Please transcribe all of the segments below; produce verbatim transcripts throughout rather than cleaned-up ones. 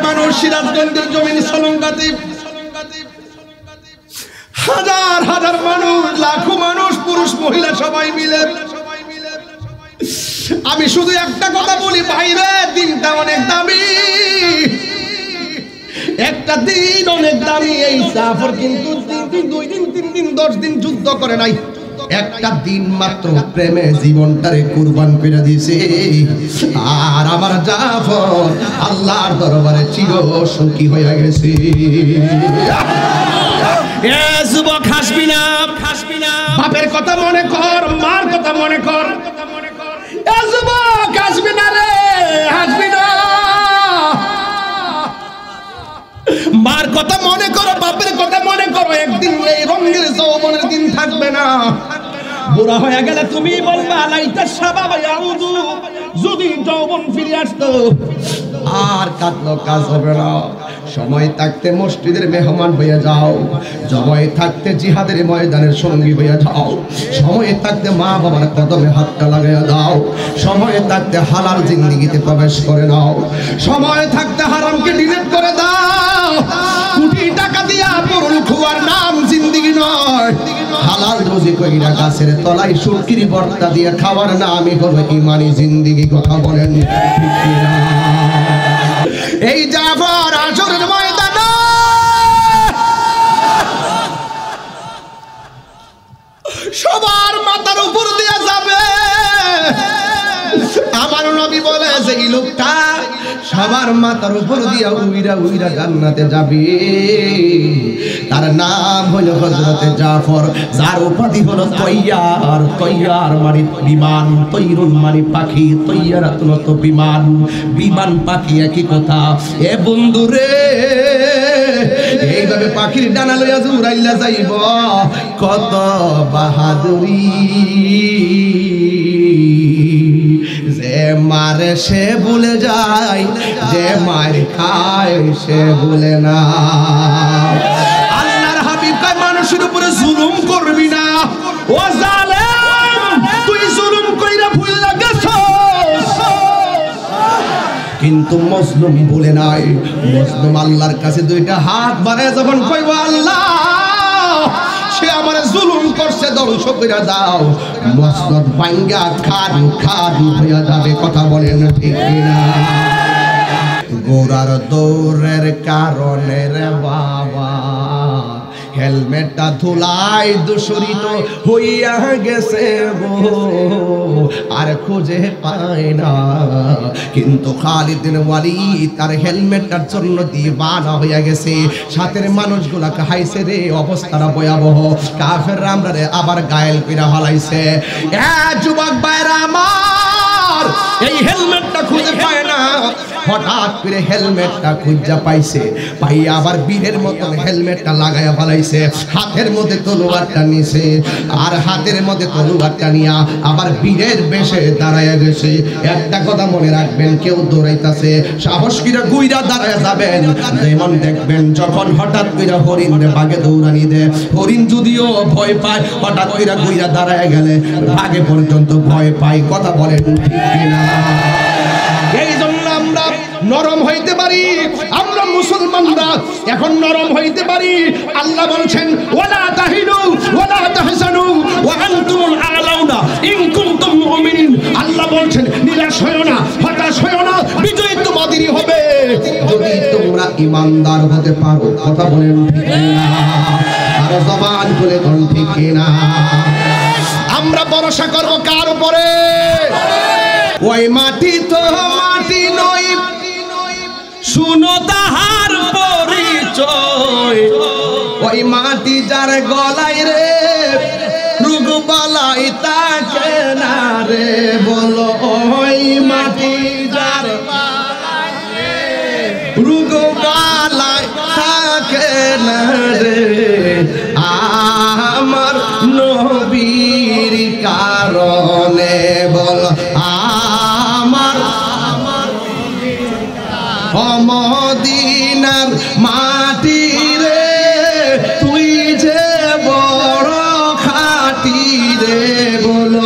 মানুষ সিরাজগঞ্জের জমিন সলঙ্গাতে হাজার হাজার মানুষ, লাখো মানুষ, পুরুষ মহিলা সবাই মিলে। আমি শুধু একটা কথা বলি ভাইরে, দিনটা অনেক দামি, একটা দিন অনেক দামি। এই জাফর কিন্তু তিন দিন, দুই দিন, তিন দিন, দশ দিন যুদ্ধ করে নাই, একটা দিন মাত্র প্রেমে জীবনটারে কুরবান করে দিয়েছে। আর আমার জাফর আল্লাহর দরবারে চির সুখী হয়ে গেছে। এ যুবক হাসবি না, হাসবি না, বাপের কথা মনে কর, মার কথা মনে কর। এ যুবক হাসবি না রে, হাসবি না, মার কথা মনে করো, বাপের কথা মনে করো। একদিন এই রঙের যৌবনের দিন থাকবে না, বুড়া হয়ে গেলে তুমি বলবা লাইতা সাবা ইয়াউদু, যদি যৌবন ফিরে আসতো। আর কাঁদলো কাজ হবে না। সময় থাকতে মসজিদের মেহমান হয়ে যাও, সময় থাকতে জিহাদের ময়দানের সঙ্গী হয়ে যাও, সময় থাকতে মা বাবার কদমে হাতটা লাগাইয়া দাও, সময় থাকতে হালাল জিন্দেগিতে প্রবেশ করে নাও, সময় থাকতে হারামকে ডিলিট করে দাও। কোটি টাকা দিয়া পরল খুয়ার নাম জিন্দেগি নয়, হালাল রুজি কইরা গাছের তলায় শুটকির ভর্তা দিয়ে খাওয়ার নামই হলো ইমানি জিন্দেগি। কথা বলেন ঠিক কিনা? এই জাফর আসরের ময়দানে সবার মাথার উপর দিয়ে যাবে। আমার নবী বলে যে এই লোকটা সবার মাথার উপর দিয়া উইরা উইরা জান্নাতে যাবে। তার নাম হলো হযরতে জাফর, যার উপাধি হলো তৈয়ার। তৈয়ার মানে বিমান, তৈরুন মানে পাখি, তৈয়ারাতুন তো বিমান, বিমান পাখি একই কথা। এ বন্ধুরে, এইভাবে পাখির ডানা লইয়া উড়াইলা যাইব, কত বাহাদুরি। যে মারে সে ভুলে যায়, যে মার খায় সে ভুলে না। আল্লাহর হাবিব কয় মানুষের উপরে জুলুম করবি না। ও জালেম, তুই জুলুম কইরা ভুইলা গেছস। কিন্তু মজলুম ভুলে নাই। মজলুম আল্লাহর কাছে দুইটা হাত বাড়ায় যখন কইব আল্লাহ সে আমার জুলুম করছে, ধ্বংস করে দাও, মসনদ ভাঙ্গা খান খান হইয়া যাবে। কথা বলেন ঠিক কিনা? গোড়ার দৌড়ের কারণে রে বাবা হেলমেটটা ধুলাই দূষিত হইয়া গেছে গো, আর খুঁজে পায় না। কিন্তু খালিদ বিন ওয়ালিদ তার হেলমেটটার জন্য দিওয়ানা হইয়া গেছে। সাথের মানুষগুলাকে হাইছে রে, অবস্থাটা ভয়াবহ। কাফেররা আমরারে আবার গায়েল কইরা ফলাইছে। এ যুবক ভাইরা আমার, এই হেলমেটটা খুঁজে পায় না। হঠাৎ করে হেলমেটটা খুঁজা পাইছে, পাইয়া আবার বীরের মতন হেলমেটটা লাগাইয়া ফেলাইছে। হাতের মধ্যে তলোয়ারটা নিছে, আর হাতের মধ্যে তলোয়ারটা নিয়া আবার বীরের বেশে দাঁড়াইয়া গেছে। একটা কথা মনে রাখবেন, কেউ দৌড়াইতাছে সাহস কিরা গুইরা দাঁড়ায় যাবেন। যেমন দেখবেন যখন হঠাৎ কইরা হরিণ রে বাগে দৌড়ানি দেয়, হরিণ যদিও ভয় পায়, হঠাৎ কইরা গুইরা দাঁড়ায় গেলে বাগে পর্যন্ত ভয় পায়। কথা বলেন ঠিক কিনা? এই জন্য আমরা নরম হইতে পারি, আমরা মুসলমানরা এখন নরম হইতে পারি। আল্লাহ বলছেন ওয়ালা তাহিনু ওয়ালা তাহজানু ওয়া আনতুমুল আ'লাউনা ইন কুনতুম মুমিনিন। আল্লাহ বলছেন নিরাশ হয়ো না, হতাশ হয়ো না, বিজয় তোমাদেরই হবে যদি তোমরা ঈমানদার হতে পারো। কথা বলেন ঠিক কিনা? আর জবান খুলে কোন ঠিক কিনা? আমরা ভরসা করব কার উপরে? ওই মাটি তো মাটি নয়, শুনো তাহার পরিচয়। ওই মাটি যার গলায় রে রোগ বালাই তাকে না রে বলো। ওই মাটি যার রোগ বালাই তাকে না রে, আমার নবীর কারণে বল, আমার মদিনার মাটি রে তুই যে বড় খাটি রে বলো।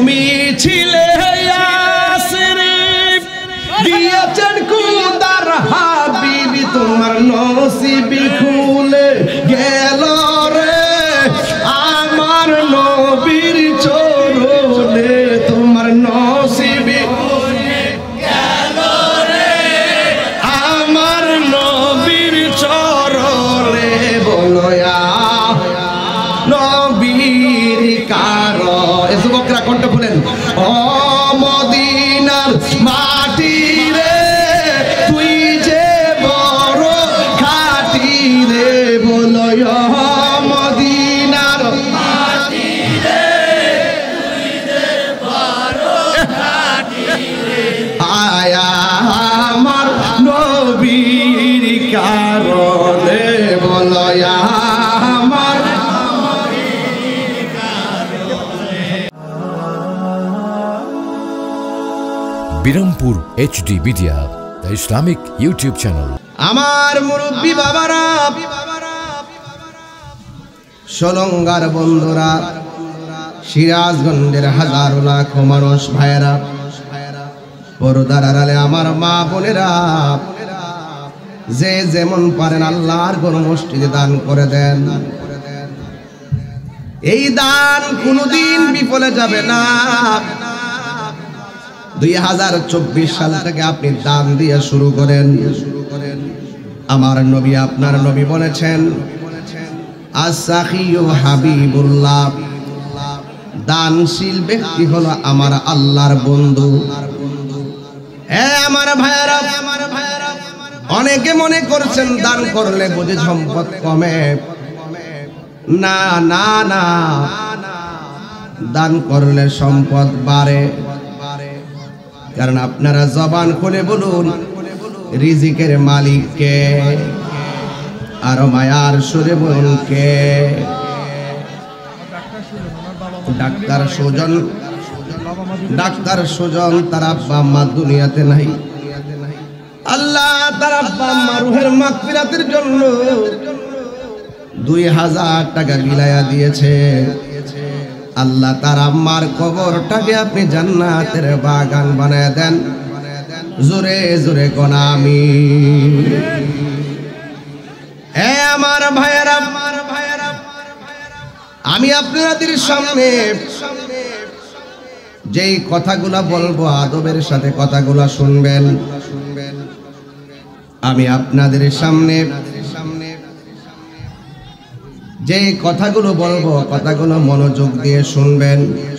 তুমি ছিলে ইয়াসিরে দিয়েছেন খুদার হাবিবি তোমার নসিব খুলে গেল রে আমার নবীর চরণে তোমার নসিব খুলে গেল রে আমার নবীর চরণে বলো ইয়া নবীর কারো এ যুবকরা কণ্ঠ খুলেন ও মদিনার মাটি রে তুই যে বড় খাঁটি রে বলো মদিনার মাটি রে তুই যে বড় খাঁটি রে আয়া আমার নবীর কারণে বলো আমার Birampur HD media, the Islamic YouTube channel. আমার মুরব্বী বাবারা, সোলঙ্গার বন্ধুরা, সিরাজগঞ্জের হাজারো লাখো মানুষ ভাইয়েরা, পর্দার আড়ালে আমার মা বোনেরা, যে যেমন পারেন আল্লাহর ঘর মসজিদে দান করে দেন। এই দান কোনোদিন বিফলে যাবে না। দুই হাজার চব্বিশ সাল থেকে আপনি দান দিয়ে শুরু করেন। আমার নবী আপনার নবী বলেছেন আস-সাখিয়ু হাবিবুল্লাহ, দানশীল ব্যক্তি হলো আমার আল্লাহর বন্ধু। এ আমার ভাইয়েরা, অনেকে মনে করছেন দান করলে বুঝি সম্পদ কমে। না না না, দান করলে সম্পদ বাড়ে। কারণ আপনারা জবান খুলে বলুন রিজিকের মালিক কে, আর মায়ার সুরে বলুন কে। ডাক্তার সুজন, ডাক্তার সুজন তার আব্বা আম্মা দুনিয়াতে নাই। আল্লাহ তার আব্বা আম্মা রুহের মাগফিরাতের জন্য দুই হাজার টাকা বিলায়া দিয়েছে। আল্লাহ তার আম্মার কবরটাকে আপনি জান্নাতের বাগান বানায় দেন। জোরে জোরে কোন আমিন। এ আমার ভাইয়েরা, আমি আপনাদের সামনে যেই কথাগুলা বলবো আদবের সাথে কথাগুলা শুনবেন। আমি আপনাদের সামনে যে কথাগুলো বলবো কথাগুলো মনোযোগ দিয়ে শুনবেন।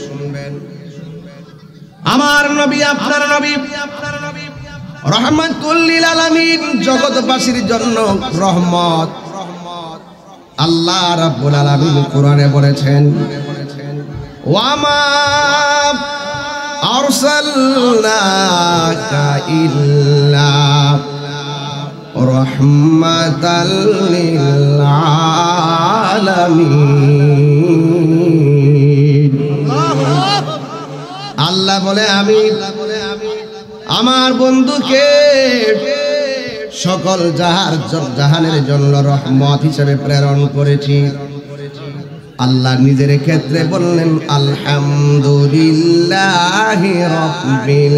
আমার নবী আপনার নবী রহমাতুল লিল আলামিন, জগৎবাসীর জন্য রহমত। আল্লাহ রাব্বুল আলামিন কোরআনে বলেছেন ওয়ামা আরসালনাকা ইল্লা রহমাতাল লিল আলামিন। আল্লাহ বলে আমি আমার বন্ধুকে সকল জাহার জাহানের জন্য রহমত হিসেবে প্রেরণ করেছি। আল্লাহ নিজের ক্ষেত্রে বললেন আলহামদুলিল্লাহি রাব্বিল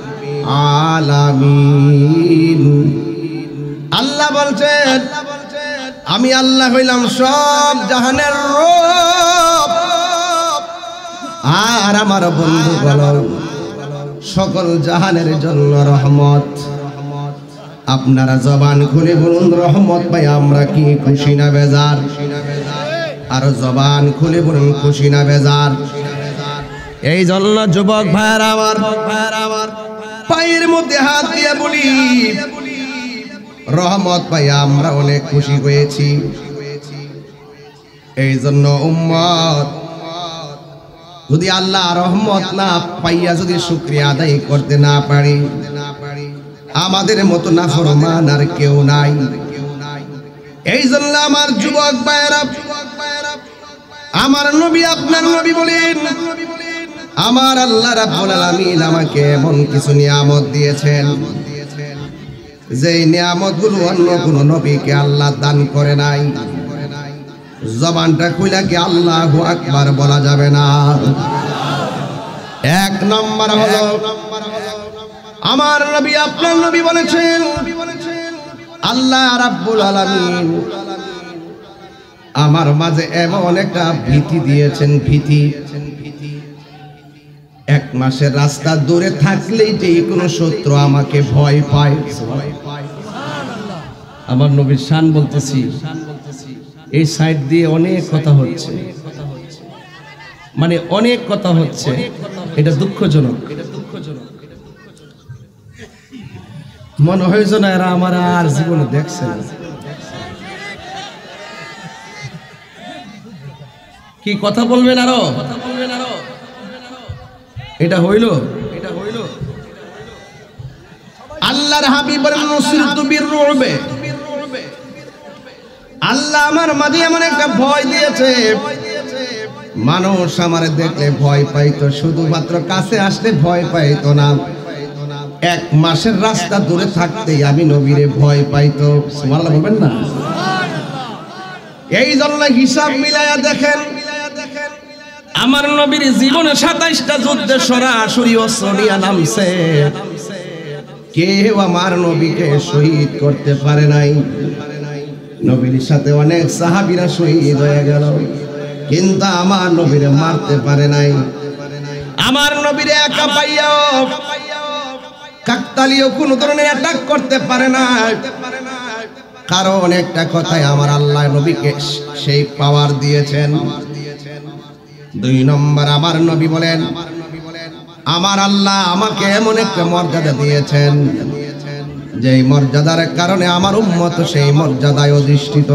আলামিন। আল্লাহ বলছেন আমি আল্লাহ হইলাম সব জাহানের রব, আর আমার বন্ধু বলো সকল জাহানের জন্য রহমত। আপনারা জবান খুলে বলুন রহমত পাই আমরা কি খুশি না বেজার? আর জবান খুলে বলুন খুশি না বেজার? এই জন্য যুবক ভাইরা আমার, পায়ের মধ্যে হাত দিয়ে বলি রহমত পাই আমরা অনেক খুশি হয়েছি। এই জন্য উম্মত যদি আল্লাহ রহমত না পাইয়া যদি শুকরিয়া আদায় করতে না পারি, আমাদের মতো নাফরমান আর কেউ নাই। এই জন্য আমার যুবক ভাইরা, আমার নবী আপনার নবী বলেন আমার আল্লাহ রাব্বুল আলামিন আমাকে এমন কিছু নিয়ামত দিয়েছেন যে নিয়ামতগুলো অন্য কোনো নবীকে আল্লাহ দান করে নাই। জবানটা খুলে কি আল্লাহু আকবার বলা যাবে না? এক নম্বর হলো আমার নবী আপনার নবী বলেছেন আল্লাহ রাব্বুল আলামিন আমার মাঝে এমন একটা ভীতি দিয়েছেন, ভীতি। এক মাসের রাস্তা দূরে থাকলেই যে কোনো শত্রু আমাকে ভয় পায়। আমার নবীর শান বলতেছি। এই সাইড দিয়ে অনেক কথা হচ্ছে, মানে অনেক কথা হচ্ছে, এটা দুঃখজনক। মনে হয়েছে না এরা আমার আর জীবনে দেখছে না। কি কথা বলবেন আরো? এটা হইল, এটা হইল। আল্লাহর হাবিব বলেন নুসিরতু বিররুবে, আল্লাহ আমার মাঝে এমন একটা ভয় দিয়েছে, মানুষ আমার দেখলে ভয় পাইতো, শুধুমাত্র কাছে আসলে ভয় পাইতো না। এক মাসের রাস্তা দূরে থাকতেই আমি নবীরে ভয় পাইতো। সুবহানাল্লাহ বলবেন না? এই জন্য হিসাব মিলায়া দেখেন, আমার নবীর জীবনে সাতাইশটা যুদ্ধে সরাসরি অস্ত্র নিয়ে নামছে, কেউ আমার নবীকে শহীদ করতে পারে নাই। নবীর সাথে অনেক সাহাবীরা শহীদ হয়ে গেল, কিন্তু আমার নবীরে মারতে পারে নাই। আমার নবীরে একা পাইয়াও কাকতালীয় কোন ধরনের অ্যাটাক করতে পারে না, কারণ একটা কথাই আমার আল্লাহ নবীকে সেই পাওয়ার দিয়েছেন। দুই নম্বর আমার নবী বলেন আমার আল্লাহ আমাকে এমন একটা মর্যাদা দিয়েছেন, যেই মর্যাদার কারণে আমার উম্মত সেই মর্যাদায় অধিষ্ঠিত।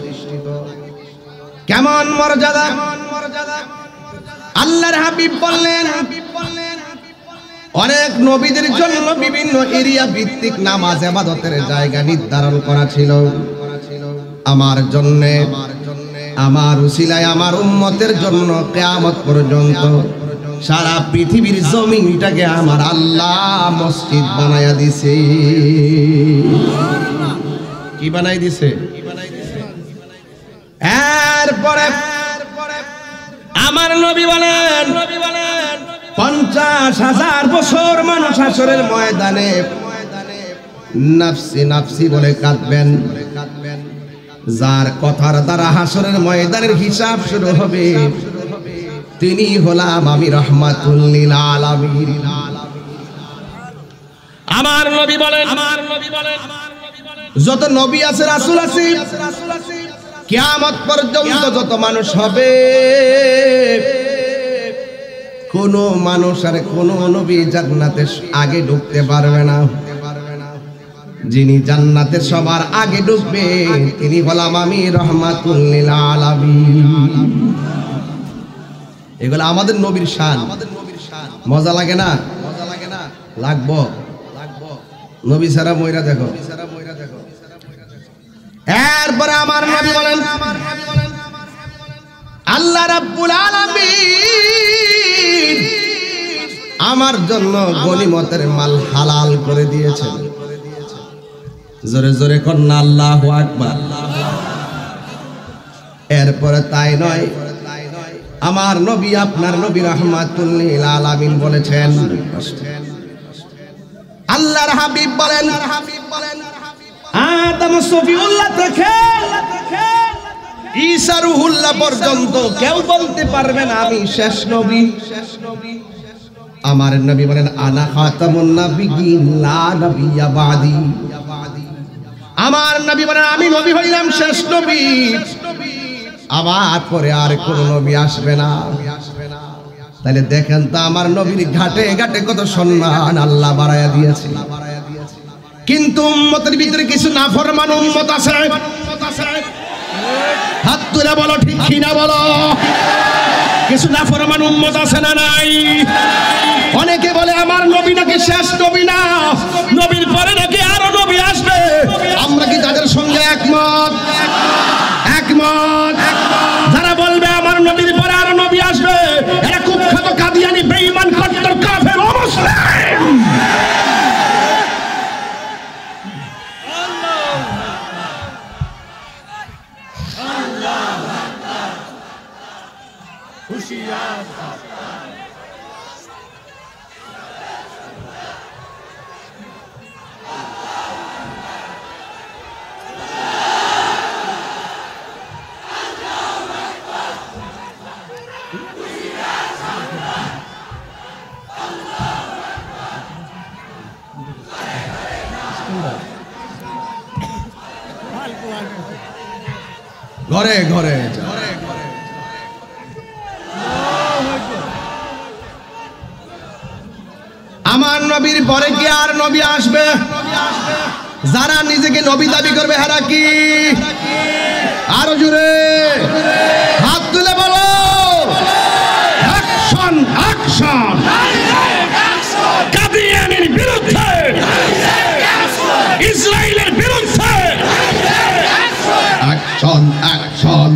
কেমন মর্যাদা? আল্লাহর হাবিব বললেন অনেক নবীদের জন্য বিভিন্ন এরিয়া ভিত্তিক নামাজ ইবাদতের জায়গা নির্ধারণ করা ছিল। আমার জন্য, আমার উসিলায় আমার উম্মতের জন্য কিয়ামত পর্যন্ত সারা পৃথিবীর জমিনটাকে আমার আল্লাহ মসজিদ বানায়া দিছে। কি বানাই দিছে? এরপরে আমার নবী বলেন পঞ্চাশ হাজার বছর মানুষ হাসরের ময়দানে নাফসি নাফসি বলে কাঁদবেন। যার কথার দ্বারা হাসরের ময়দানের হিসাব শুরু হবে তিনি হলাম আমি রাহমাতুল লিল আলামিন। আমার নবী বলেন যত নবী আছে রাসূল আছে কিয়ামত পর্যন্ত যত মানুষ হবে, কোন মানুষ আর কোন নবী জান্নাতে আগে ঢুকতে পারবে না। যিনি জান্নাতে সবার আগে ঢুকবে তিনি হলাম আমি রাহমাতুল লিল আলামিন। এগুলো আমাদের নবীর শান। মজা লাগে না? লাগবো নবী ছাড়া ময়রা দেখো। এরপরে আমার নবী বলেন আল্লাহ রাব্বুল আলামিন আমার জন্য গনিমতের মাল হালাল করে দিয়েছেন। জোরে জোরে কন্না আল্লাহু আকবার। এরপরে তাই নয়, আমার নবী আপনার নবী রাহমাতুল লিল আলামিন বলেছেন, আল্লাহর হাবিব বলেন আদম সফিউল্লাহ থেকে ঈসা রুহুল্লাহ পর্যন্ত কেউ বলতে পারবে না আমি শেষ নবী। আমার নবী বলেন আনা খাতামুন নাবিয়্যিন লা নাবিয়্যা বাদি। আমার নবী বলেন আমি নবী হইলাম শেষ নবী, আমার পরে আর কোন নবী আসবে না। তাহলে দেখেন তো আমার নবীর ঘাটে ঘাটে কত সম্মান আল্লাহ বাড়ায়া দিয়েছে। কিন্তু উম্মতের ভিতরে কিছু নাফরমান উম্মত আছে। হাত তুলে বলো ঠিক কিনা বলো। কিছু নাফরমান উম্মত আছে না নাই? অনেকে বলে আমার নবী নাকি শেষ নবী না, নবীর পরে নাকি আরো নবী আসবে। আমরা কি তাদের সঙ্গে একমত? একমত। যারা বলবে আমার নবীর পরে আরো নবী আসবে এরা কুখ্যাত কাদিয়ানি বেঈমান কট্টর কাফের অমুসলিম। ঘরে ঘরে আমার নবীর পরে কি আর নবী আসবে? যারা নিজেকে নবী দাবি করবে হারা কি? আরো জোরে হাত তুলে বলো অ্যাকশন অ্যাকশন কাদিয়ানীর বিরুদ্ধে, ইসরায়েলের বিরুদ্ধে অ্যাকশন অ্যাকশন।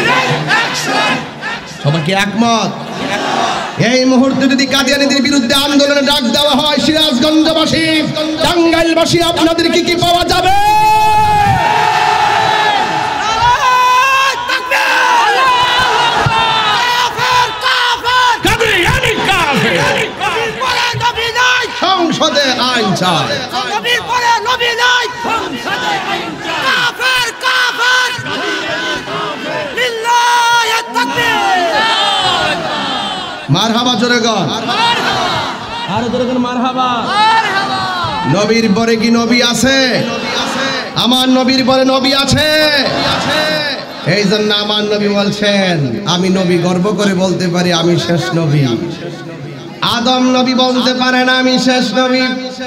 সবাই কি একমত? এই মুহূর্তে যদি কাদিয়ানীদের বিরুদ্ধে আন্দোলনে ডাক দেওয়া হয়, সিরাজগঞ্জবাসী, টাঙ্গাইলবাসী, আপনাদের কি কি পাওয়া যাবে? সংসদে আইন চাই, মারহাবা জোরে গণ, আরো জোরে গণ মারহাবা। নবীর পরে কি নবী আছে? আমার নবীর পরে নবী আছে। এই জন্য আমার নবী বলছেন, আমি নবী গর্ব করে বলতে পারি আমি শেষ নবী। আদম নবী বলতে পারেন আমি শেষ নবী।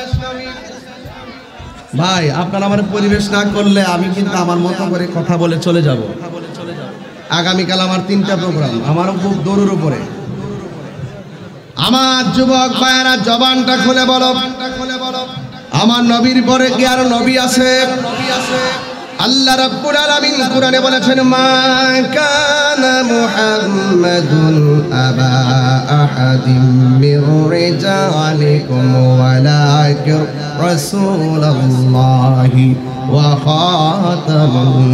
ভাই আপনারা আমার পরিবেশ না করলে আমি কিন্তু আমার মতো করে কথা বলে চলে যাব। আগামীকাল আমার তিনটা প্রোগ্রাম, আমারও খুব দৌড়ের উপরে। আমার যুবক ভাইয়েরা জবানটা খুলে বলো, আমার নবীর পরে কি আর নবী আছে? আল্লাহ রাব্বুল আলামিন কোরআনে বলেছেন, মা কানা মুহাম্মাদুন আবা আহাদিম মির রিজালিকুম ওয়ালাকিন রাসূলুল্লাহি ওয়া খাতামুন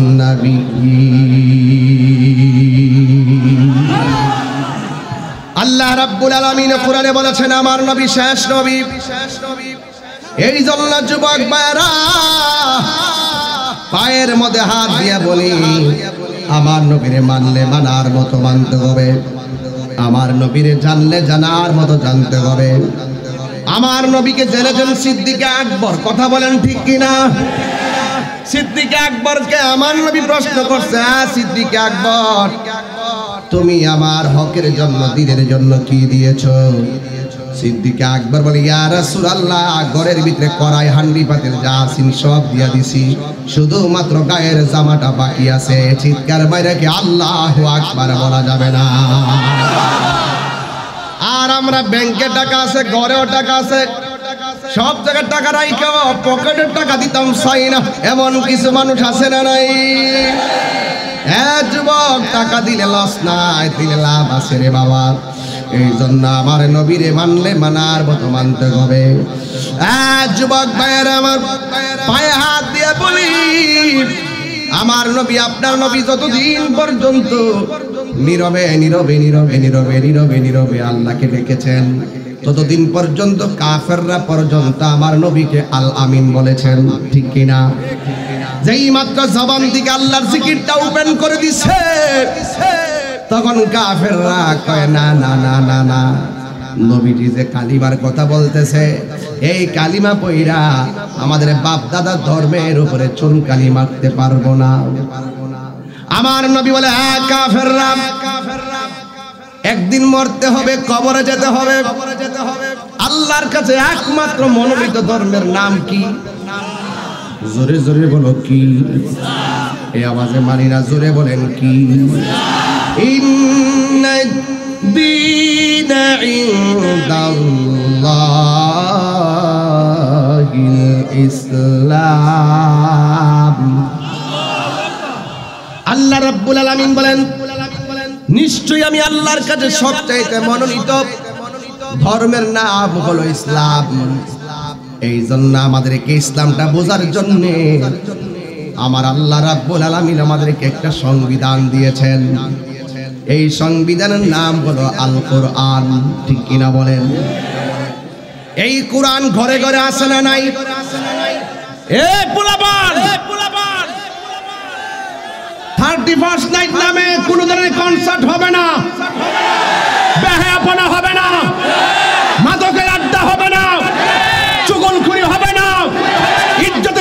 নাবিয়্যিন। আল্লাহ রাব্বুল আলামিন কোরআনে বলেছেন আমার নবী শেষ নবী। এই জন্য যুবক ভাইরা পায়ের মধ্যে হাত দিয়া বলি, আমার নবীরে মানলে মানার মতো মানতে হবে, আমার নবীরে জানলে জানার মতো জানতে হবে। আমার নবীকে জেনেছেন সিদ্দিক আকবর, কথা বলেন ঠিক কিনা? সিদ্দিক আকবরকে আমার নবী প্রশ্ন করছে, সিদ্দিক আকবর তুমি আমার হকের জন্য দিনের জন্য কি দিয়েছো? সিদ্দিক আকবর বলে, ইয়া রাসূলুল্লাহ, ঘরের ভিতরে কড়াই হান্ডি পাতিল যা আছে সব দিয়া দিছি, শুধুমাত্র গায়ের জামাটা বাকি আছে। চিৎকার বাইরে কি আল্লাহু আকবার বলা যাবে না? আর আমরা ব্যাংকে টাকা আছে, ঘরেও টাকা আছে, সব জায়গায় টাকা রাইখা পকেটের টাকা দিতাম চাই না, এমন কিছু মানুষ আছে না নাই? হ্যাঁ যুবক, টাকা দিলে লস নাই, দিলে লাভ আছে রে বাবা। এই জন্য আমার নবীরে মানলে মানার মতো মানতে হবে। হ্যাঁ যুবক ভাইয়ের আমার পায়ে হাত দিয়ে বলি, আমার নবী আপনার নবী যতদিন পর্যন্ত নীরবে নীরবে নীরবে নীরবে নীরবে নীরবে আল্লাহকে ডেকেছেন, ততদিন পর্যন্ত কাফেররা পর্যন্ত আমার নবীকে আল আমিন বলেছেন, ঠিক কিনা? যেই মাত্র জবান থেকে আল্লাহর জিকিরটা ওপেন করে দিছে, তখন কাফেররা কয় না না না না না, নবীজি যে কালিমার কথা বলতেছে, এই কালিমা পইরা আমাদের বাপ দাদার ধর্মের উপরে চুন কালি মারতে পারবো না। আমার নবী বলে, হ্যাঁ কাফেররা, একদিন মরতে হবে, কবরে যেতে হবে। আল্লাহর কাছে একমাত্র মনোনীত ধর্মের নাম কি? জোরে জোরে বলো কি? এই আওয়াজে মানি না, জোরে বলেন কি? ইন্নাদ দীনা ইনদাল্লাহিল ইসলাম। আল্লাহ রাব্বুল আলামিন বলেন, নিশ্চয়ই আমি আল্লাহর কাছে সবচাইতে মনোনীত ধর্মের নাম হলো ইসলাম। এই জন্য আমাদেরকে ইসলামটা বোঝার জন্য আমার আল্লাহ রাব্বুল আলামিন আমাদেরকে একটা সংবিধান দিয়েছেন। এই সংবিধানের নাম হলো আল কোরআন, ঠিক কিনা বলেন? এই কোরআন ঘরে ঘরে আছে না নাই? এ পোলাপান, থার্টি ফার্স্ট নাইট নামে কোন ধরনের কনসার্ট হবে না, বেহায়াপনা হবে না, মাদকের আড্ডা হবে না, চুগলখুরি হবে না, ইজ্জত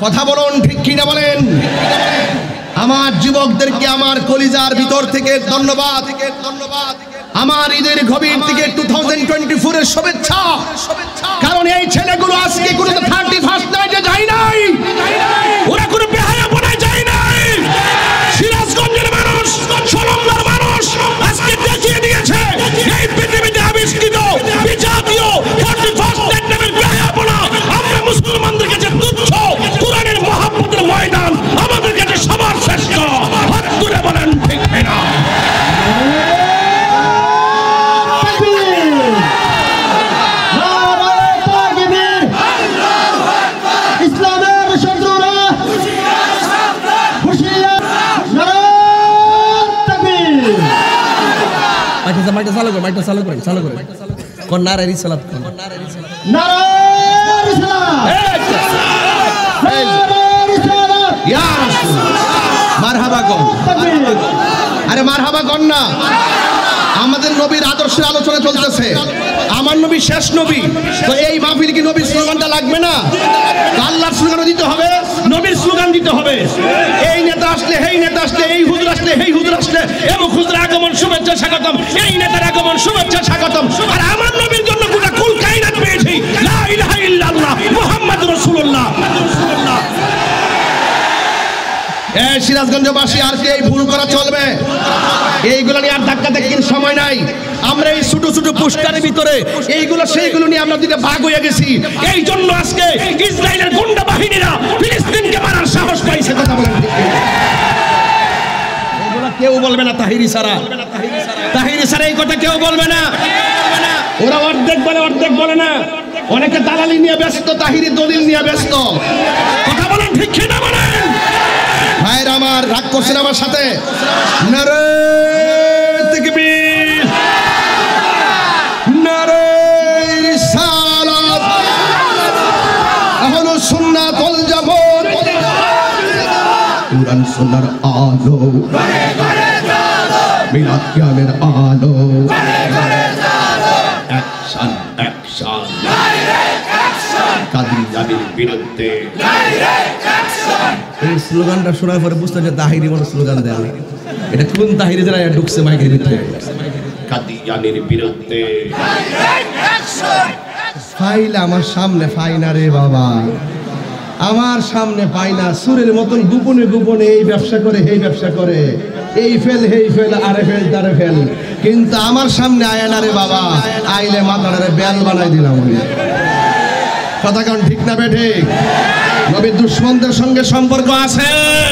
কথা বলুন ঠিক কিনা বলেন। আমার যুবকদেরকে আমার কলিজার ভিতর থেকে ধন্যবাদ, ধন্যবাদ। আমার ঈদের গভীর থেকে টু থাউজেন্ড টোয়েন্টি ফোর এর শুভেচ্ছা। কারণ এই ছেলেগুলো আজকে কোনো থার্টি ফার্স্ট নাইটে যায় নাই, ওরা কোনো বেহায়াপনায় যায় নাই। সিরাজগঞ্জের মানুষ, সলঙ্গার মানুষ আজকে দেখিয়ে দিয়েছে এই পৃথিবীতে আবিষ্কৃত বিজাতীয় থার্টি ফার্স্ট নাইট নামের বেহায়াপনা আমরা মুসলমানদের কাছে তুচ্ছ। কোরআনের মহব্বতের ময়দান আমাদের কাছে সবার শ্রেষ্ঠ। হাত তুলে বলেন ঠিক না? মাইকটা চালু করে, মাইকটা চালু করে, চালু করে কোন নারে রিসালাত, নারে রিসালাত, নারে রিসালাত, ইয়া রাসূল মারহাবা কোন। আরে মারহাবা কোন না। আমাদের নবীর আদর্শের আলোচনা চলতেছে। আমার নবী শেষ নবী, তো এই মাহফিল কি নবীর স্লোগানটা লাগবে না? আল্লাহর স্লোগান দিতে হবে, নবীর স্লোগান দিতে হবে। এই নেতা আসলে, এই নেতা আসলে, এই হুজুর আসলে, এই হুজুর আসলে, এবং হুজুর আগমন শুভেচ্ছা স্বাগতম, এই নেতার আগমন শুভেচ্ছা স্বাগতম। আর আমার নবীর জন্য গোটা কুল কায়নাত পেয়েছি লা ইলাহা ইল্লাল্লাহ মুহাম্মাদুর রাসূলুল্লাহ। এই সিরাজগঞ্জবাসী আর কি এই ভুল করা চলবে? এইগুলো নিয়ে আর ধাক্কা ধাক্কির সময় নাই। আমরা এই ছোট ছোট পোস্টারের ভিতরে এইগুলো সেইগুলো নিয়ে আমরা দুটো ভাগ হয়ে গেছি। এই জন্য আজকে ইসরায়েলের গুন্ডা বাহিনীরা ফিলিস্তিনকে মারার সাহস পাইছে। কথা বলেন এগুলো কেউ বলবে না তাহিরি ছাড়া, তাহিরি ছাড়া এই কথা কেউ বলবে না। ওরা অর্ধেক বলে, অর্ধেক বলে না। অনেকে দালালি নিয়ে ব্যস্ত, তাহিরি দলিল নিয়ে ব্যস্ত। কথা বলেন ঠিক না বলেন? ভাইর আমার রাগ করছেন আমার সাথে? নারে তাকবীর, নারে রিসালাত, আহলুস সুন্নাত ওয়াল জামাত, কুরআন সুন্নাহর আলো, মিলাদ কিয়ামের আলো, action action, direct action, Kadir Jabir বিরুদ্ধে ডাইরেক্ট অ্যাকশন। এই স্লোগানটা শোনার পরে বুঝতে যে তাহিরি মনে স্লোগান দেয়। এটা কোন তাহিরি যারা ঢুকছে মাইকের ভিতরে? কাদিয়ানির বিরুদ্ধে ডাইরেক্ট অ্যাকশন। ফাইল আমার সামনে ফাইনা রে বাবা, আমার সামনে পাইনা। সুরের মতন গোপনে গোপনে এই ব্যবসা করে, এই ব্যবসা করে, এই ফেল হেই ফেল, আরে ফেল তারে ফেল, কিন্তু আমার সামনে আয় না রে বাবা। আইলে মাথাটারে বেল বানাই দিলাম। কথা কারণ ঠিক না বেঠে? নবীর দুশ্মনদের সঙ্গে সম্পর্ক আছে।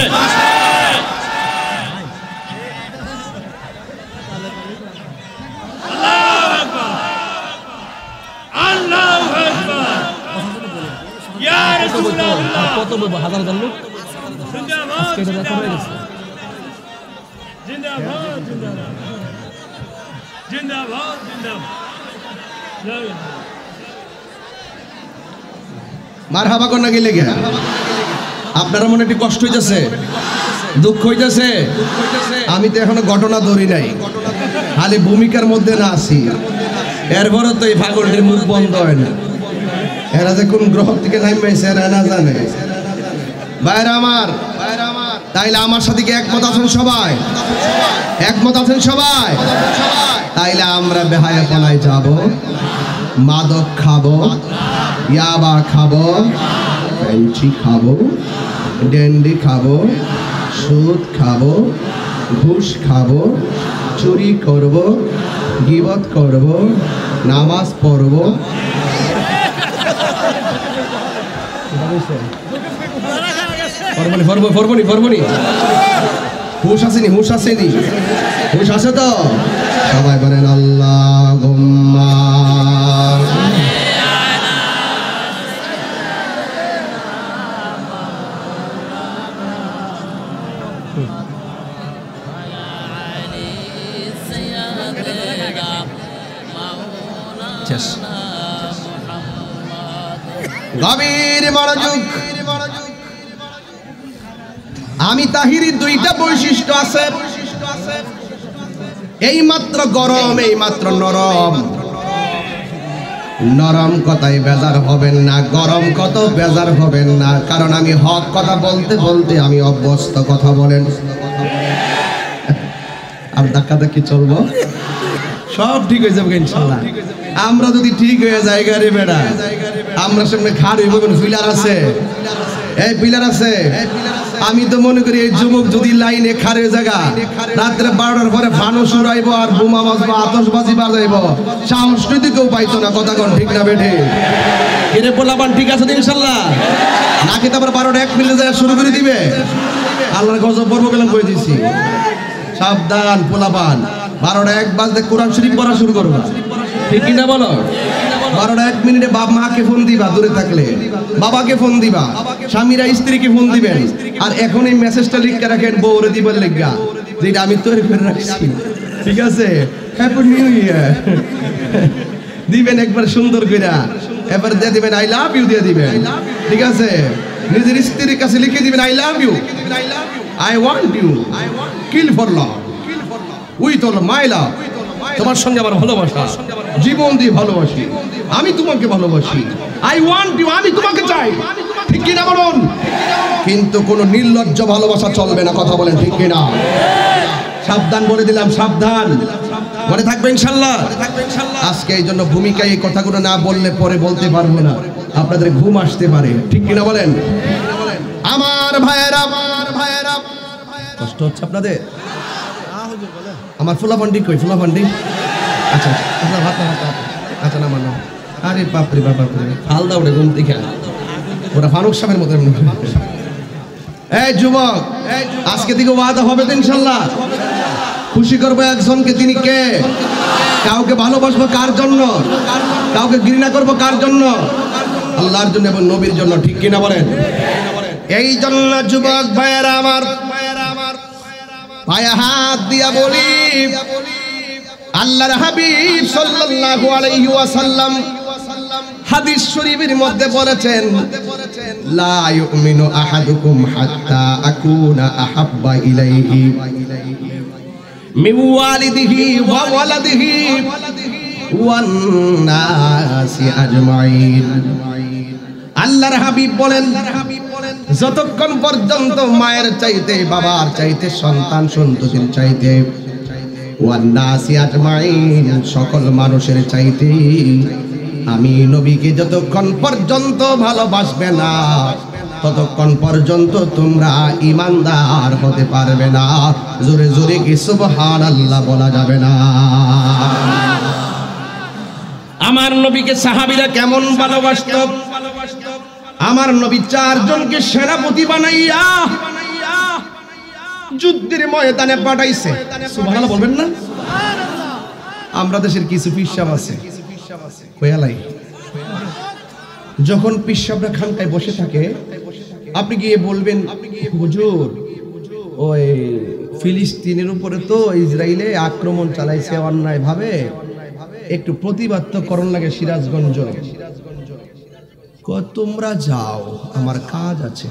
কত বলবো, হাজার হাজার লোক আজকে এটা দেখা হয়ে গেছে। জিন্দাবাদ জিন্দাবাদ জিন্দাবাদ জিন্দাবাদ। মারহাবা কোন না গেলে গিয়া আপনারা মনে একটু কষ্ট হইতেছে, দুঃখ হইতেছে? আমি তো এখনো ঘটনা ধরি নাই, খালি ভূমিকার মধ্যে না আছি। এরপরে তো এই পাগলটির মুখ বন্ধ হয় না। এরা যে কোন গ্রহ থেকে নামছে এরা না জানে। বাইরে আমার, তাইলে আমার সাথে কি একমত আছেন সবাই? একমত আছেন সবাই? তাইলে আমরা বেহায়াপনায় যাব, মাদক খাবো, ইয়াবা খাবো, পেঞ্চি খাবো, ডেন্ডি খাবো, সুদ খাবো, ঘুষ খাবো, চুরি করব, গীবত করব, নামাজ পড়ব। ফরমানি ফরমানি ফরমানি ফরমানি হুশ আসেনি, হুশ আসেনি, হুশ আছে তো? সবাই বলেন আল্লাহুম্মা। গভীর মনোযোগ। আমি তাহিরির দুইটা বৈশিষ্ট্য আছে, এই মাত্র গরম, এই মাত্র নরম। নরম কথায় বেজার হবেন না, গরম কত বেজার হবেন না, কারণ আমি হক কথা বলতে বলতে আমি অভ্যস্ত। কথা বলেন। আর ধাক্কা ধাক্কি চলবো, সব ঠিক হয়ে যাবে ইনশাল্লাহ। আমরা যদি ঠিক হয়ে যাই গাড়ি বেড়া, আমরা সামনে খাড় হইব, পিলার আছে, এই পিলার আছে। আমি তো মনে করি এই যুবক যদি লাইনে খারে জায়গা রাত্রে বারোটার পরে ফানুস উড়াইব আর বোমা বাজবো, আতশবাজি বাজাইব, সাহস যদি কেউ পাইতো না। কথা কোন ঠিক না বেঠে? এরে পোলাপান ঠিক আছে ইনশাল্লাহ? নাকি তো আবার বারোটা এক মিনিটে যায় শুরু করে দিবে? আল্লাহর গজব পর্ব গেলাম করে দিছি। সাবধান পোলাপান, বারোটা এক বাজতে কোরআন শরীফ পড়া শুরু করবা, ঠিক কিনা বলো? বারোটা এক মিনিটে বাপ মাকে ফোন দিবা, দূরে থাকলে বাবাকে ফোন দিবা, স্বামীরা স্ত্রীকে ফোন দিবেন। আর এখন এই মেসেজটা লিখে রাখেন বউরে দিবার লেগা, যেটা আমি তৈরি করে রাখছি, ঠিক আছে? হ্যাপি নিউ ইয়ার দিবেন একবার সুন্দর করে, এবার দিয়ে দিবেন আই লাভ ইউ দিয়ে দিবেন, ঠিক আছে? নিজের স্ত্রীর কাছে লিখে দিবেন I love you, I want you, kill for love, with all my love. তোমার সঙ্গে আমার ভালোবাসা, জীবন দিয়ে ভালোবাসি, আমি তোমাকে ভালোবাসি, আই ওয়ান্ট ইউ, আমি তোমাকে চাই, ঠিক কিনা বলুন? কিন্তু কোনো নির্লজ্জ ভালোবাসা চলবে না। কথা বলেন ঠিক কিনা? সাবধান বলে দিলাম, সাবধান, মনে থাকবে ইনশাল্লাহ। আজকে এই জন্য ভূমিকায় এই কথাগুলো না বললে পরে বলতে পারবো না, আপনাদের ঘুম আসতে পারে, ঠিক কিনা বলেন? আমার ভাইয়েরা, আমার ভাইয়েরা, কষ্ট হচ্ছে আপনাদের? আমার ফুলা ফান্ডি কই? ফুলা ফান্ডি আচ্ছা আচ্ছা ভাত না ভাত আচ্ছা না মানো। আরে বাপরে বাপ, হালদা উঠে ঘুম থেকে ওরা ফারুক সাহেবের মতো। এই যুবক, আজকে থেকে ওয়াদা হবে তো ইনশাল্লাহ? খুশি করবো একজনকে, তিনি কে? কাউকে ভালোবাসবো কার জন্য? কাউকে ঘৃণা করবো কার জন্য? আল্লাহর জন্য এবং নবীর জন্য, ঠিক কিনা বলেন? এই জন্য যুবক ভাইয়েরা আমার, পায়ে হাত দিয়া বলি, আল্লাহর হাবিব সাল্লাল্লাহু আলাইহি ওয়াসাল্লাম হাদিস শরীফের মধ্যে বলেছেন, লা ইউমিনু আহাদুকুম হাত্তা আকুনা আহাব্বা ইলাইহি মিন ওয়ালিদিহি ওয়া ওয়ালাদিহি ওয়ান নাসি আজমাইন। আল্লাহর হাবিব বলেন, যতক্ষণ পর্যন্ত মায়ের চাইতে, বাবার চাইতে, সন্তান সন্ততির চাইতে, ওয়ান নাসি আজমাইন, সকল মানুষের চাইতে আমি নবীকে যতক্ষণ পর্যন্ত ভালোবাসবে না, ততক্ষণ পর্যন্ত তোমরা ঈমানদার হতে পারবে না। জোরে জোরে কি সুবহানাল্লাহ বলা যাবে না? আমার নবীকে সাহাবীরা কেমন ভালোবাসত? আমার নবী চারজনকে সেনাপতি বানাইয়া যুদ্ধের ময়দানে পাঠাইছে। সুবহানাল্লাহ বলবেন না? আমরা দেশের কিছু পিসাব আছে, যখন পিসাবরা খানকায় বসে থাকে, আপনি গিয়ে বলবেন, হুজুর ওই ফিলিস্তিনের উপরে তো ইসরায়েলে আক্রমণ চালাইছে অন্যায় ভাবে, একটু প্রতিবাদ তো করণ লাগে সিরাজগঞ্জ। তোমরা যাও, আমার কাজ আছে।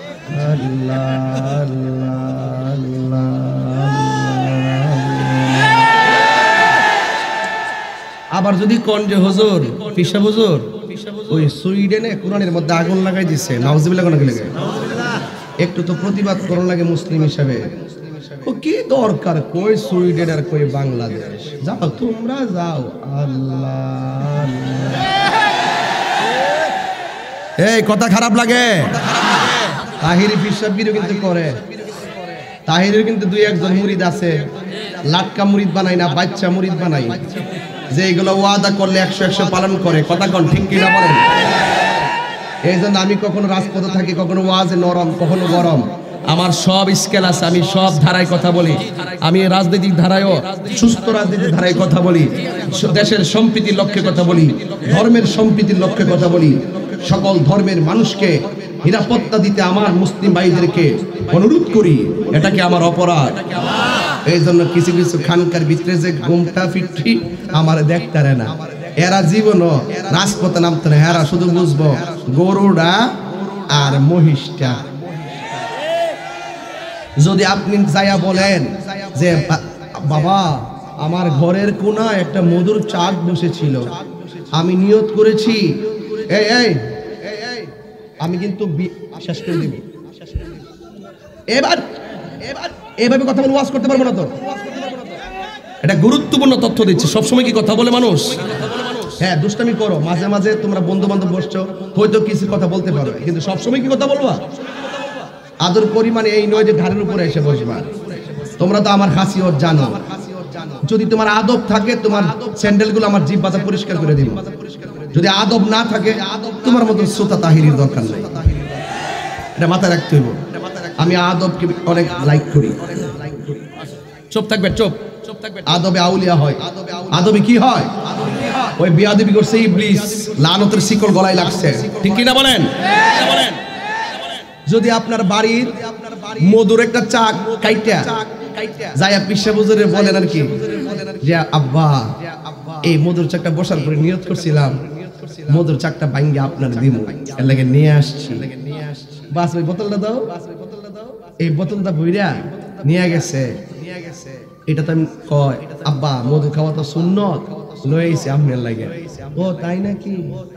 আবার যদি কোন যে হুজুর, পিসাব হুজুর ওই সুইডেনে কোরআনের মধ্যে আগুন লাগাই দিছে, নাউজুবিল্লাহ কোন লাগে, একটু তো প্রতিবাদ করণ লাগে মুসলিম হিসাবে। ও কি দরকার কই সুইডেন আর কই বাংলাদেশ, যাও তোমরা যাও। আল্লাহ, এই কথা খারাপ লাগে? তাহিরি পিসাবগিরও কিন্তু করে, তাহিরের কিন্তু দুই একজন মুরিদ আছে, লাটকা মুরিদ বানাই না, বাচ্চা মুরিদ বানাই, যে এগুলো ওয়াদা করলে একশো একশো পালন করে। কথা কন ঠিক কিনা বলেন? এই জন্য আমি কখনো রাজপথে থাকি, কখনো ওয়াজে নরম, কখনো গরম। আমার সব স্কেল আছে, আমি সব ধারায় কথা বলি। আমি রাজনৈতিক ধারায়ও, সুস্থ রাজনীতির ধারায় কথা বলি, দেশের সম্প্রীতির লক্ষ্যে কথা বলি, ধর্মের সম্প্রীতির লক্ষ্যে কথা বলি। সকল ধর্মের মানুষকে নিরাপত্তা দিতে আমার মুসলিম ভাইদেরকে অনুরোধ করি, এটা কি আমার অপরাধ? এই জন্য কিছু কিছু খানকার ভিতরে যে ঘুমটা ফিট্টি আমার দেখতারে না, এরা জীবনও রাজপথে নামতো না, এরা শুধু বুঝবো গরুটা আর মহিষটা। যদি আপনি যাইয়া বলেন যে বাবা আমার ঘরের কোনায় একটা মধুর চাঁদ বসেছিল, আমি নিয়ত করেছি এই এই আমি কিন্তু শেষ করে দিব। এবার এবার এভাবে কথা বলে ওয়াজ করতে পারবো না তো। এটা গুরুত্বপূর্ণ তথ্য দিচ্ছে। সবসময় কি কথা বলে মানুষ? হ্যাঁ, দুষ্টামি করো, মাঝে মাঝে তোমরা বন্ধু বান্ধব বসছো, হয়তো কিছু কথা বলতে পারো, কিন্তু সবসময় কি কথা বলবা? আদর পরিমাণে এই নয় যে ঘাড়ের উপরে এসে বসবা। তোমরা তো আমার খাসিয়ত জানো। যদি তোমার আদব থাকে, তোমার স্যান্ডেলগুলো আমার জিহ্বাটা পরিষ্কার করে দিবে। যদি আদব না থাকে, তোমার মতো শ্রোতা তাহিরির দরকার নেই। এটা মাথায় রাখতে হইব। আমি আদবকে অনেক লাইক করি। চুপ থাকবে, চুপ। আদবে আউলিয়া হয়। আদবে কি হয়? ওই বিয়াদবি করছে ইবলিস, লানতের শিকল গলায় লাগছে। ঠিক কি না বলেন? যদি আপনার বাড়ির মধুর একটা চাক কাইটা যায় পিসা বুজুরে বলেন আর কি যে আব্বা এই মধুর চাকটা বসার পরে নিয়ত করছিলাম মধুর চাকটা ভাঙ্গে আপনার দিব, এর লাগে নিয়ে আসছি। বাস ওই বোতলটা দাও, এই বোতলটা বইরা নিয়ে গেছে। এটা তো আমি কয় আব্বা মধু খাওয়া তো সুন্নত, লয়ে আইছি আপনার লাগে। ও তাই নাকি?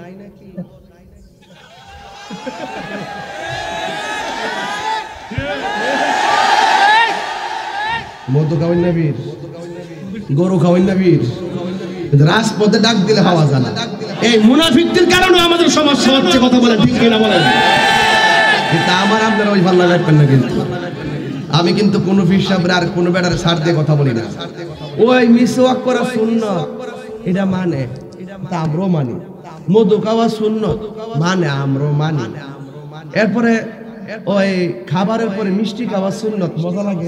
মধু খাওয়াই না বীর, গরু খাওয়াই না বীর, রাজপথে ডাক দিলে হাওয়া জানা। এই মুনাফিকদের কারণে আমাদের সমস্যা হচ্ছে। কথা বলেন ঠিক কিনা বলেন? কিন্তু আমার আপনারা ওই ভালো লাগবেন না। কিন্তু আমি কিন্তু কোন ফিসাবের আর কোন বেটার ছাড় দিয়ে কথা বলি না। ওই মিসওয়াক করা সুন্নত এটা মানে তা আমরাও মানি, মধু খাওয়া সুন্নত মানে আমরাও মানি। এরপরে ওই খাবারের পরে মিষ্টি খাওয়া সুন্নত, মজা লাগে,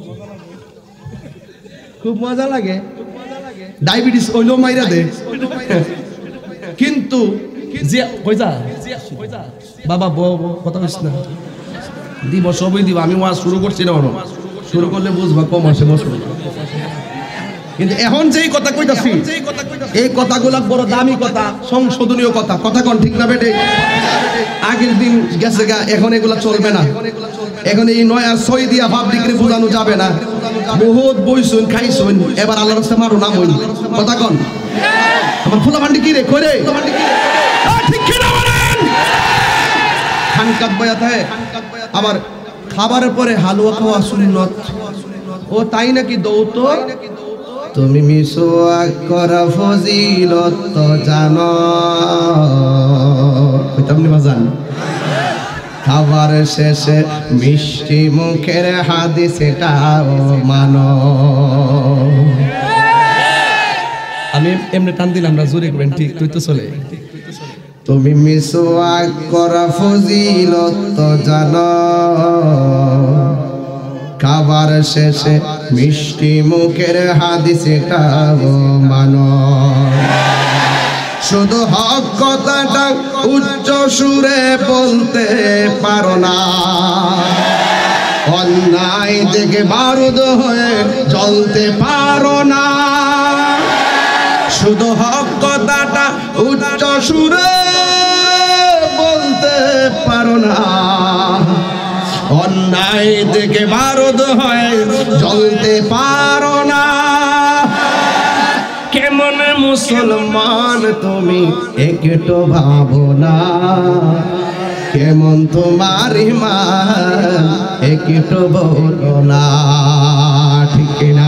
খুব মজা লাগে। ডায়াবেটিস হইলো মাইরা দে। কিন্তু যে কইতা বাবা বউ কথা কইছ না, দিব সবই দিব। আমি ওয়াজ শুরু করছি না, শুরু করলে বুঝবা কম আসে বসো। কিন্তু এখন যেই কথা কইতাছি এই কথাগুলা বড় দামি কথা, সংশোধনীয় কথা। কথা কোন ঠিক না বেটে? আগের দিন গেছে গা, এখন এগুলা চলবে না। এখন এই নয় আর ছয় দিয়া পাবলিকরে বোঝানো যাবে না। বহুত বইছুন খাইছুন, এবার আল্লাহর রাস্তায় মারো না হইল। কথা কোন? আমার ফুলা ভান্ডি কি রে কইরে ঠিক কি না বলেন? খানকাত বয়াত হয় আবার খাবারের পরে হালুয়া খাওয়া সুন্নত। ও তাই নাকি? দৌত তুমি মিসওয়াক করা ফজিলত তো জানো, কইতাম নি বাজান? খাবার শেষে মিষ্টি মুখের হাদিস এটাও মানো। আমি এমনি টান দিলাম না, জোরে করবেন ঠিক, তুই তো চলে। তুমি মিসওয়াক করা ফজিলত তো জানো, খাবার শেষে মিষ্টি মুখের হাদিস এটাও মানো। শুধু হক কথাটা উচ্চ সুরে বলতে পারো না, অন্যায় দেখে বারুদ হয়ে জ্বলতে পারো না। শুধু হক কথাটা উচ্চ সুরে বলতে পারো না, অন্যায় দেখে বারুদ হয়ে জ্বলতে পারো না। কেমন মুসলমান তুমি একটু ভাবো না, কেমন তোমার ইমান একটু বলো না, ঠিক না?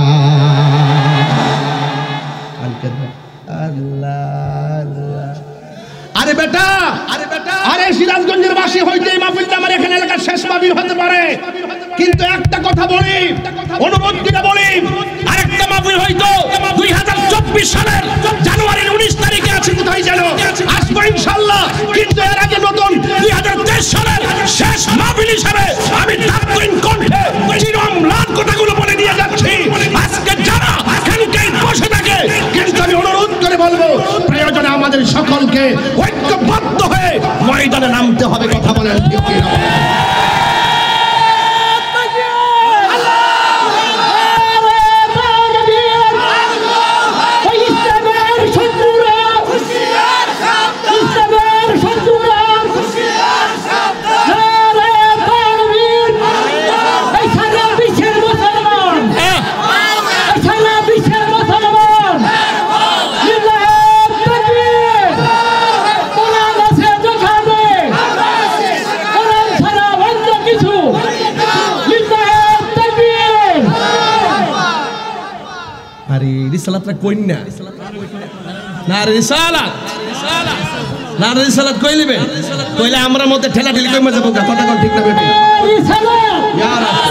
আরে বেটা, আরে বেটা, আরে সিরাজগঞ্জের বাসী হইতে এই মাহফিলটা আমার এখানে এলাকার শেষ মাহফিল হতে পারে, কিন্তু একটা কথা বলি, অনুরোধ করে বলি, আরেকটা মাহফিল হইতো দুই হাজার চব্বিশ সালের জানুয়ারির উনিশ তারিখে আছে, কোথায় যেন আসবো ইনশাআল্লাহ। কিন্তু এর আগে নতুন দুই হাজার তেইশ সালের শেষ মাহফিল হিসাবে আমি তাৎক্ষণিক কণ্ঠে চিরম্লান কথাগুলো বলে দিয়ে যাচ্ছি। আজকে যারা এখানকে বসে থাকে, কিন্তু আমি অনুরোধ করে বলবো, প্রয়োজনে আমাদের সকলকে ঐক্যবদ্ধ হয়ে ময়দানে নামতে হবে। কথা বলেন ঠিক কি না? আরে রিসালাতটা কইন না না রিসালাত না রিসালাত কই লিবে কইলে আমরা মধ্যে ঠেলা ঠেলি কইমা যাবো কথা কোন ঠিক না বেটি ইয়া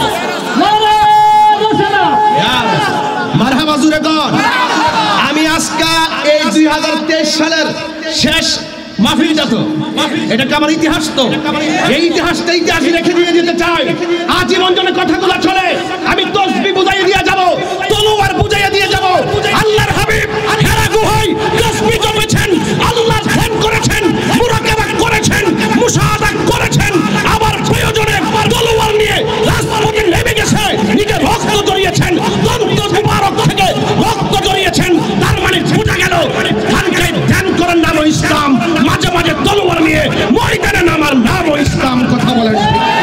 মারহাবা জুরে কোন আমি আজকে এই দুই হাজার তেইশ সালের শেষ মাহফিলটা তো এটা আমার ইতিহাস তো এই ইতিহাসটা ইতিহাসে রেখে দিয়ে যেতে চাই আজীবন জন্য কথাগুলো চলে আমি তসবিহ বুঝাইয়ে দিয়ে যাব তলোয়ার বুঝাইয়ে দিয়ে যাব আল্লাহর হাবিব হেরা গুহায় তসবিহ জমেছেন আল্লাহর ধ্যান করেছেন মুরাকাবা করেছেন মুশাহাদা করেছেন আবার প্রয়োজনে তলোয়ার নিয়ে রাজপথে নেমে গেছে নিজের রক্ত জড়িয়েছেন দন্ত মুবারক থেকে রক্ত জড়িয়েছেন তার মানে বোঝা গেল ধ্যানকে ধ্যান করার নাম ইসলাম মাঝে মাঝে তলোয়ার নিয়ে ময়দানে নামার নাম ইসলাম কথা বলেন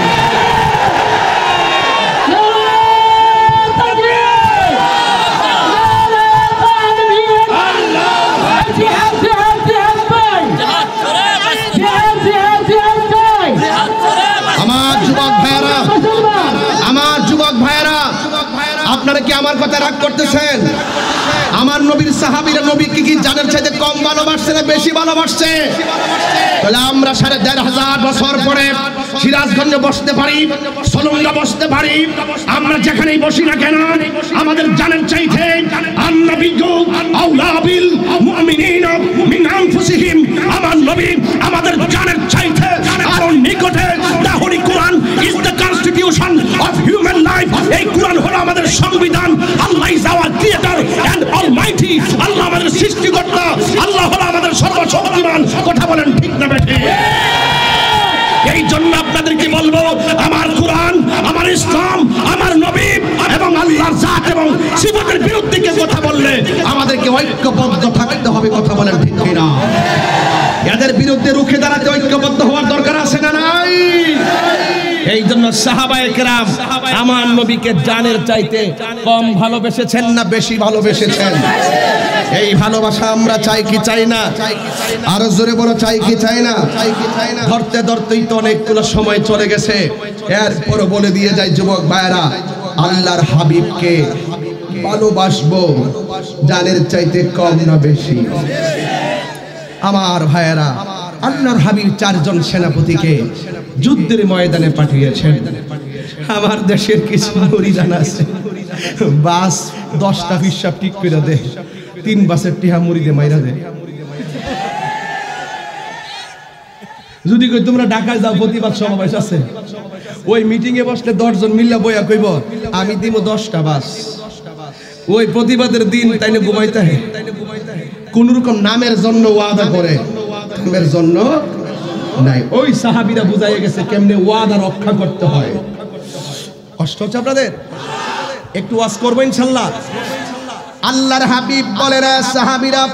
আমার যুবক ভাইরা আমার যুবক ভাইরা আপনারা কি আমার কথা রাগ করতেছেন আমার নবীর সাহাবীরা নবীকে কি জানের চাইতে কম ভালোবাসছে না বেশি ভালোবাসছে তাহলে আমরা সাড়ে দেড় হাজার বছর পরে সিরাজগঞ্জে বসতে পারি সলঙ্গা বসতে পারি আমরা যেখানেই বসি না কেন আমাদের জানের চাইতে আন-নবিয়্যু আওলা বিল মুমিনিনা মিন আনফুসিহিম আমার নবী আমাদের জানের চাইতে আরো নিকটে the holy Quran is the constitution of human life এই কোরআন হলো আমাদের সংবিধান Allah is our creator and almighty Allah আমাদের সৃষ্টিকর্তা আল্লাহ হলো আমাদের সর্বশক্তিমান কথা বলেন ঠিক না বেঠিক এই জন্য আপনাদেরকে বলবো আমার কোরআন আমার ইসলাম আমার নবী এবং আল্লাহর জাত এবং সিফাতের বিরুদ্ধে কে কথা বললে আমাদেরকে ঐক্যবদ্ধ থাকতে হবে কথা বলেন ঠিক না এদের বিরুদ্ধে রুখে দাঁড়াতে ঐক্যবদ্ধ হওয়ার দরকার আছে না নাই এই জন্য সাহাবায়ে কেরাম আমার নবীকে জানের চাইতে কম ভালোবেসেছেন না বেশি ভালোবেসেছেন এই ভালোবাসা আমরা চাই কি চাই না আরো জোরে বলো চাই কি চাই না ধরতে ধরতেই তো অনেকগুলো সময় চলে গেছে এরপর বলে দিয়ে যায় যুবক ভাইরা আল্লাহর হাবিবকে ভালোবাসবো জানের চাইতে কম না বেশি আমার ভাইরা আল্লাহর হাবিব চারজন সেনাপতিকে যুদ্ধের ময়দানে পাঠিয়েছেন আমার দেশের কিছু মুরিদান আছে বাস দশটা হিসাব ঠিক করে দে তিন বাসের টিহা মুরিদে মাইরা দে যদি কই তোমরা ঢাকায় যাও প্রতিবাদ সমাবেশ আছে ওই মিটিং এ বসলে দশ জন মিল্লা বইয়া কইব আমি দিব দশটা বাস ওই প্রতিবাদের দিন তাইলে ঘুমাইতে হয় কোন রকম নামের জন্য ওয়াদা করে নামের জন্য নাই ওই সাহাবীরা বুঝাইয়া গেছে কেমনে ওয়াদা রক্ষা করতে হয় কষ্ট হচ্ছে আপনাদের একটু ওয়াজ করবো ইনশাআল্লাহ আল্লাহর হাবিব বলে রে সাহাবীরা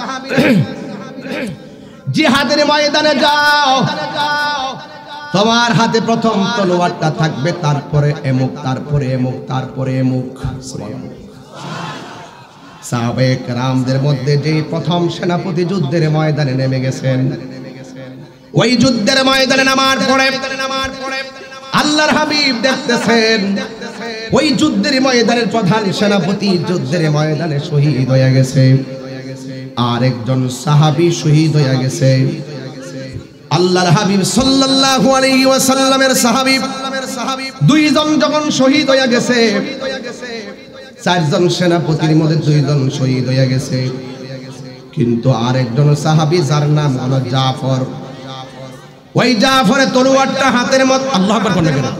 জিহাদের ময়দানে যাও তোমার হাতে প্রথম তলোয়ারটা থাকবে তারপরে এমুক তারপরে এমুক তারপরে এমুক সুবহানাল্লাহ সাহাবায়ে কেরামদের মধ্যে যে প্রথম সেনাপতি যুদ্ধের ময়দানে নেমে গেছেন ওই যুদ্ধের ময়দানে নামার পরে আল্লাহর হাবিব দেখতেছেন ওই যুদ্ধের ময়দানের প্রধান সেনাপতি যুদ্ধের ময়দানে শহীদ হয়ে গেছে আর একজন সাহাবী শহীদ হয়ে গেছে আল্লাহর হাবিব সাল্লাল্লাহু আলাইহি ওয়াসাল্লামের সাহাবী দুইজন যখন শহীদ হয়ে গেছে চারজন সেনাপতির মধ্যে দুইজন শহীদ হয়ে গেছে কিন্তু আরেকজন সাহাবী যার নাম হলো জাফর ওই জাফরের তলোয়ারটা হাতের মধ্যে আল্লাহু আকবার বলেন কেন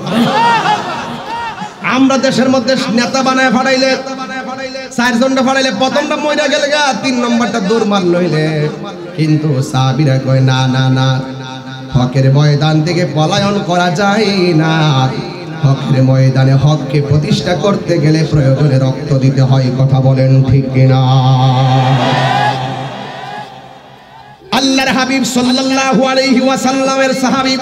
আমরা দেশের মধ্যে নেতা বানায় ফাড়াইলে চারজনটা ফাড়াইলে প্রথমটা মইরা গেলে গা তিন নম্বরটা দৌড় মার লইলে কিন্তু সাহাবীরা কয় না না না হকের ময়দান থেকে পলায়ন করা যায় না হকের ময়দানে হককে প্রতিষ্ঠা করতে গেলে প্রয়োজনে রক্ত দিতে হয় কথা বলেন ঠিক কিনা আল্লাহর হাবিব সাল্লাল্লাহু আলাইহি ওয়াসাল্লামের সাহাবী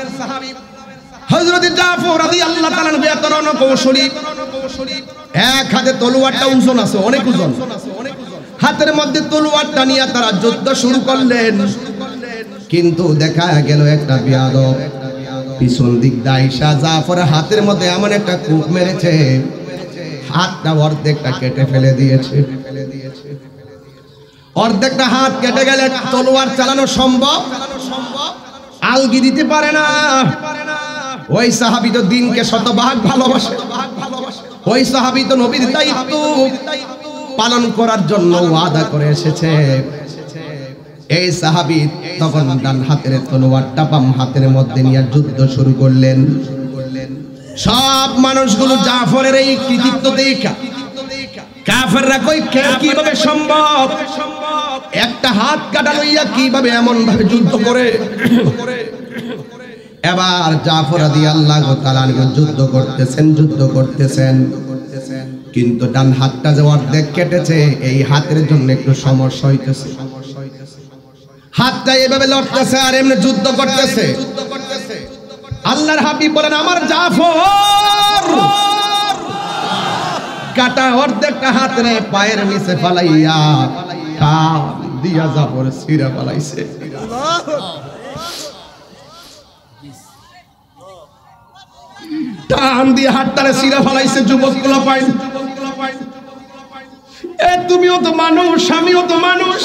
হযরত জাফর রাদিয়াল্লাহু তাআলা এত রণকৌশলী এক হাতে তলোয়ারটা ওজন আছে অনেক ওজন হাতের মধ্যে তলোয়ারটা নিয়ে তারা যুদ্ধ শুরু করলেন কিন্তু দেখা গেল একটা বেয়াদব পিছন দিক দাইশা জাফরের হাতের মধ্যে এমন একটা কূপ মেরেছে হাতটা অর্ধেকটা কেটে ফেলে দিয়েছে অর্ধেকটা হাত কেটে গেলে তলোয়ার চালানো সম্ভব, আলগি দিতে পারে না। ওই সাহাবী তো দিনকে শতভাগ ভালোবাসে, ওই সাহাবী তো নবীর দায়িত্ব পালন করার জন্য ওয়াদা করে এসেছে। এই সাহাবী তখন ডান হাতের তলোয়ারটা বাম হাতের মধ্যে নিয়ে যুদ্ধ শুরু করলেন। সব মানুষগুলো জাফরের এই কৃতিত্ব দেখা কাফেররা কই কিভাবে সম্ভব, একটা হাত কাটা লইয়া কিভাবে এমন ভাবে যুদ্ধ করে। এবার জাফর রাদিয়াল্লাহু তাআলা যুদ্ধ করতেছেন যুদ্ধ করতেছেন কিন্তু ডান হাতটা যে অর্ধেক কেটেছে, এই হাতের জন্য একটু সমস্যা হইতেছে। হাতটা এভাবে লড়তেছে আর এমনি যুদ্ধ করতেছে। আল্লাহর হাবিব বলেন, আমার জাফর কাটা অর্ধেকটা হাতের পায়ের নিচে ফালাইয়া কান দিয়া জাফর সিরা ফালাইছে। টান দিয়ে হাতটারে সিরা ফালাইছে। যুবকগুলো পাই, এ তুমিও তো মানুষ, আমিও তো মানুষ।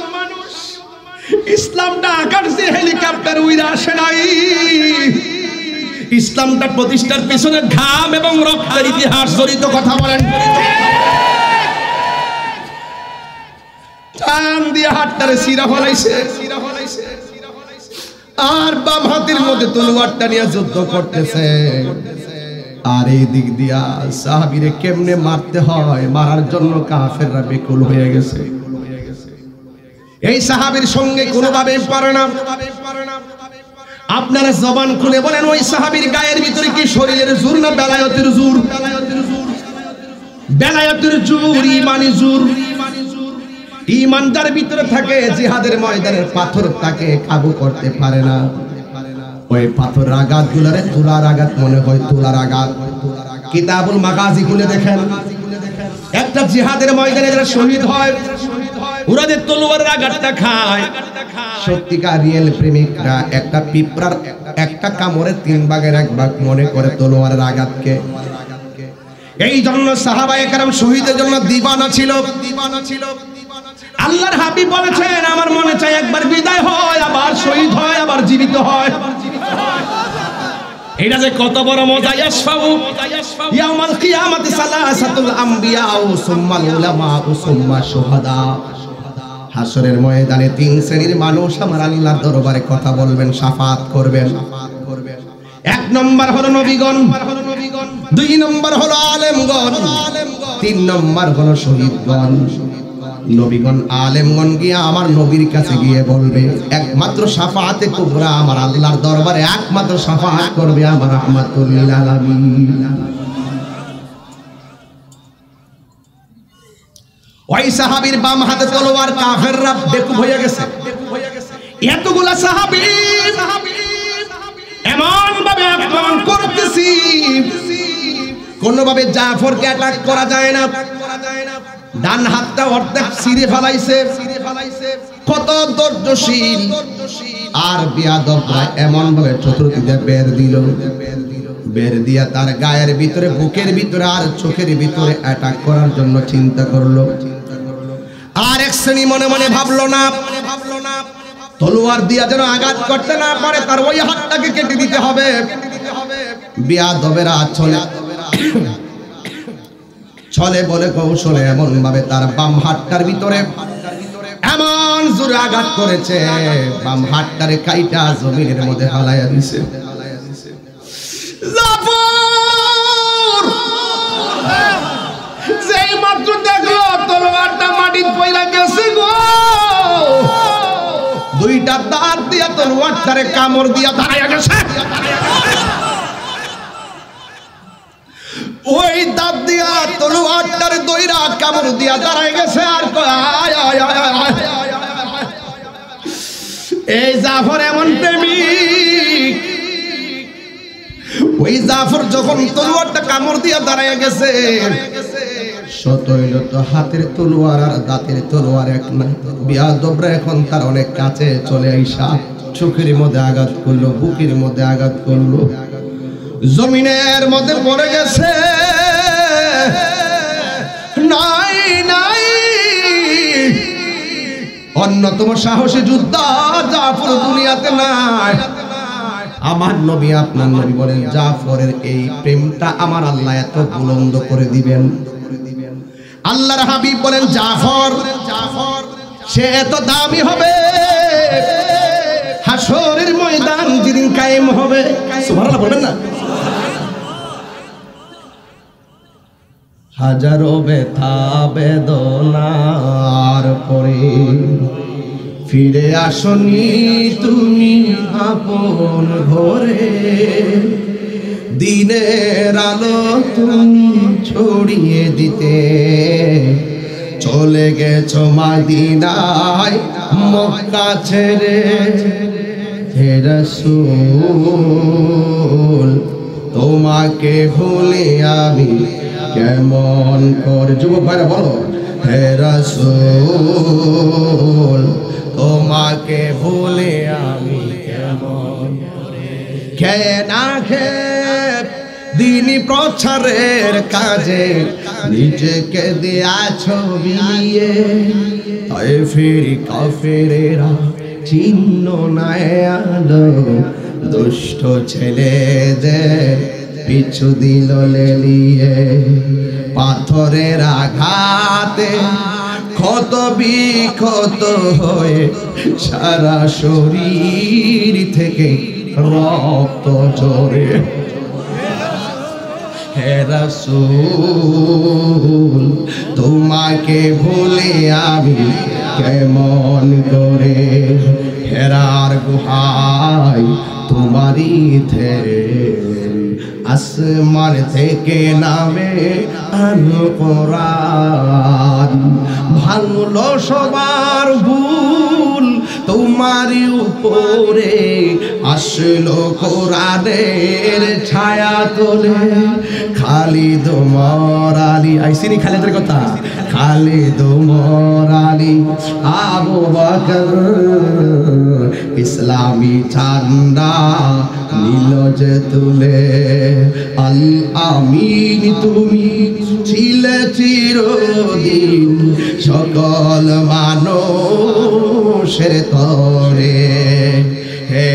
ইসলামটা আকাশে হেলিকপ্টার উইরা আসে নাই। ইসলামটা প্রতিষ্ঠার পিছনে ঘাম এবং রক্তের ইতিহাস জড়িত। কথা বলেন। টান দিয়ে হাতটারে সিরা ফলাইছে আর বাম হাতের মধ্যে তলোয়ারটা নিয়ে যুদ্ধ করতেছে। আর এই দিক দিয়া সাহাবীরে কেমনে মারতে হয় মারার জন্য কাফেররা বেকুল হয়ে গেছে। এই সাহাবীর সঙ্গে কোনোভাবে পারে না। আপনারা জবান খুলে বলেন, ওই সাহাবীর গায়ের ভিতরে কি শরীরের জোর না বেলায়েতের জোর? বেলায়েতের জোর, ঈমানি জোর। ঈমানদার ভিতরে থাকে, জিহাদের ময়দানের পাথর তাকে কাবু করতে পারে না। ওই পাথর আঘাত গুলারে তুলার আঘাত মনে হয়, তুলার আঘাত। কিতাবুল মাগাজি খুলে দেখেন, একটা জিহাদের ময়দানে যারা শহীদ হয় ওরা যে তলোয়ারের আঘাতটা খায়, সত্যিকার রিয়েল প্রেমিকরা একটা পিঁপড়ার একটা কামড়ে তিন ভাগের এক ভাগ মনে করে তলোয়ারের আঘাতকে। এই জন্য সাহাবায়ে কেরাম শহীদের জন্য দিবানা ছিল, দিবানা ছিল। আল্লাহর হাবিব বলেছেন, আমার মনে চাই একবার বিদায় হয়, আবার শহীদ হয়, আবার জীবিত হয়। এটা যে কত বড় মজা। ইয়াসফাউ ইয়াউমাল কিয়ামাতি সালাসাতুল আম্বিয়া ও সুম্মাল উলামা ও সুম্মা শুহাদা। হাসরের ময়দানে তিন শ্রেণীর মানুষ আমার আল্লাহর দরবারে কথা বলবেন, শাফাত করবেন। এক নম্বর হলো নবীগণ, দুই নম্বর হলো আলেমগণ, তিন নম্বর হলো শহীদগণ। নবীগণ আলেমগণ গিয়ে আমার নবীর কাছে গিয়ে বলবে, একমাত্র শাফাআতে কুবরা আমার আল্লাহর দরবারে একমাত্র শাফাআত করবে আমার রাহমাতুল লিল আলামিন। ওই সাহাবীর বাম হাতে তলোয়ার, কাফেররা বেকুব হয়ে গেছে। এতগুলা সাহাবী এমন ভাবে আক্রমণ করতেছি, কোনোভাবে জাফরকে অ্যাটাক করা যায় না। ডান হাতটা অর্ধেক ছিঁড়ে ফেলাইছে। কত ধৈর্যশীল আর বেয়াদবরা এমন ভাবে চতুর্দিকে বের দিল, বের দিয়া তার গায়ের ভিতরে, বুকের ভিতরে আর চোখের ভিতরে অ্যাটাক করার জন্য চিন্তা করলো। আর এক শ্রেণী মনে মনে ভাবলো না, তলোয়ার দিয়া যেন আঘাত করতে না পারে, তার ওই হাতটাকে কেটে দিতে হবে। বেয়াদবেরা চলে ছলে বলে কৌশলে এমন ভাবে তার বাম হাতটার ভিতরে এমন জোরে আঘাত করেছে, বাম হাতটারে কাইটা জমিনের মধ্যে হালাইয়া দিছে। জাফর যেই মাত্র দেখলো তলোয়ারটা মাটিতে পড়ে গেছে গো, দুইটা দাঁত দিয়া তলোয়ারটারে কামড় দিয়া দাঁড়াইয়া গেছে। ওই দাঁত দিয়া তলোয়ারটারে দইরা কামড় দিয়া দাঁড়াই গেছে। আর আয় আয় আয়, এই জাফর এমন প্রেমিক। ওই জাফর যখন তলোয়ারটা কামড় দিয়া দাঁড়াইয়া গেছে, শত হইল তো হাতের তলোয়ার আর দাঁতের তলোয়ার এক না। বেয়াদবরা এখন তার অনেক কাছে চলে আইসা চোখের মধ্যে আঘাত করলো, বুকের মধ্যে আঘাত করলো, জমিনের মধ্যে পড়ে গেছে। নাই নাই অন্যতম সাহসী যোদ্ধা জাফর দুনিয়াতে নাই। আমার নবী আপনার নবী বলেন জাফরের এই প্রেমটা আমার আল্লাহ এত বুলন্দ করে দিবেন। আল্লাহর হাবিব বলেন জাফর সে এত দামি হবে, হাসরের ময়দান যেদিন কায়েম হবে, সুবহানাল্লাহ বলবেন না? হাজারো ব্যথা বেদনার পরে ফিরে আসনি তুমি আপন ঘরে, দিনের আলো তুমি ছড়িয়ে দিতে চলে গেছো মদিনায় মক্কা ছেড়ে। হে রাসূল তোমাকে ভুলে আমি কেমন করে, যুবক ভাইরা বলো, হে রাসূল তোমাকে ভুলে আমি কেমন খেয়ে না খেয়ে দিনী প্রচারের কাজে নিজেকে দিয়াছ বিলিয়ে, তাই ফিরি কাফেরেরা চিহ্ন নাই আলো, দুষ্ট ছেলেদের পিছু দিল লেলিয়ে, পাথরের আঘাতে ক্ষত বিক্ষত হয়ে সারা শরীর থেকে রক্ত ঝরে। হে রাসূল তোমাকে ভুলে আমি কেমন করে, হেরার গুহায় তোমারই থেকে আসমান থেকে নামে আল কোরআন, ভাঙলো সবার ভুল তোমারই উপরে, আসলো কোরআনের ছায়া তোলে। খালিদ ওমর আলী, আইসিনি খালিদের কথা, খালিদ ওমর আলী আবু বকর ইসলামী ঝান্ডা নীল যে তুলে। আল আমিন তুমি ছিলে চিরদিন সকল মানুষের তরে। হে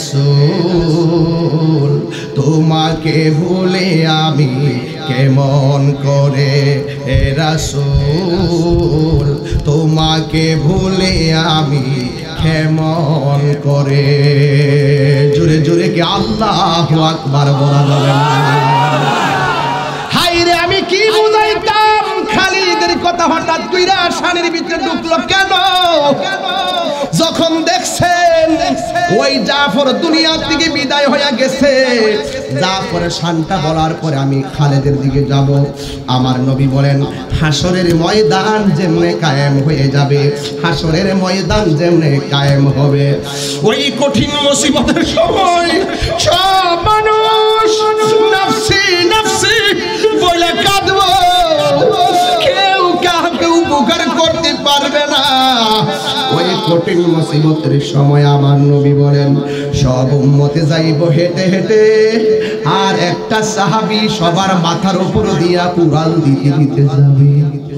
রাসূল তোমাকে ভুলে আমি কেমন করে, হে রাসূল তোমাকে ভুলে আমি কেমন করে। জোরে জোরে কি আল্লাহু আকবার বলা যাবে না? হায় রে আমি কি বুঝাইতাম, খালিদের কথা হঠাৎ কইরা শানের ভিতরে ঢুকলো কেন? যখন দেখছেন ওই জাফর দুনিয়া থেকে বিদায় হয়ে গেছে, জাফরের শানটা বলার পরে আমি খালেদের দিকে যাব। আমার নবী বলেন হাসরের ময়দান যেমনে কায়েম হয়ে যাবে, হাসরের ময়দান যেমনে কায়েম হবে, ওই কঠিন মুসিবতের সময় সব মানুষ নফসি নফসি বলে কাঁদবো, কেউ কাউকে উপকার করতে পারবে না। ওই কঠিন মুসিবতের সময় আমার নবী বলেন সব উম্মতে যাইব হেঁটে হেঁটে, আর একটা সাহাবী সবার মাথার উপর দিয়া কুড়াল দিতে দিতে যাবে।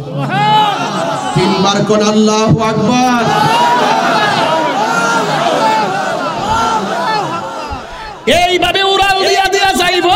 তিনবার কোন আল্লাহু আকবার। এইভাবে উড়াল দিয়া দিয়া যাইব।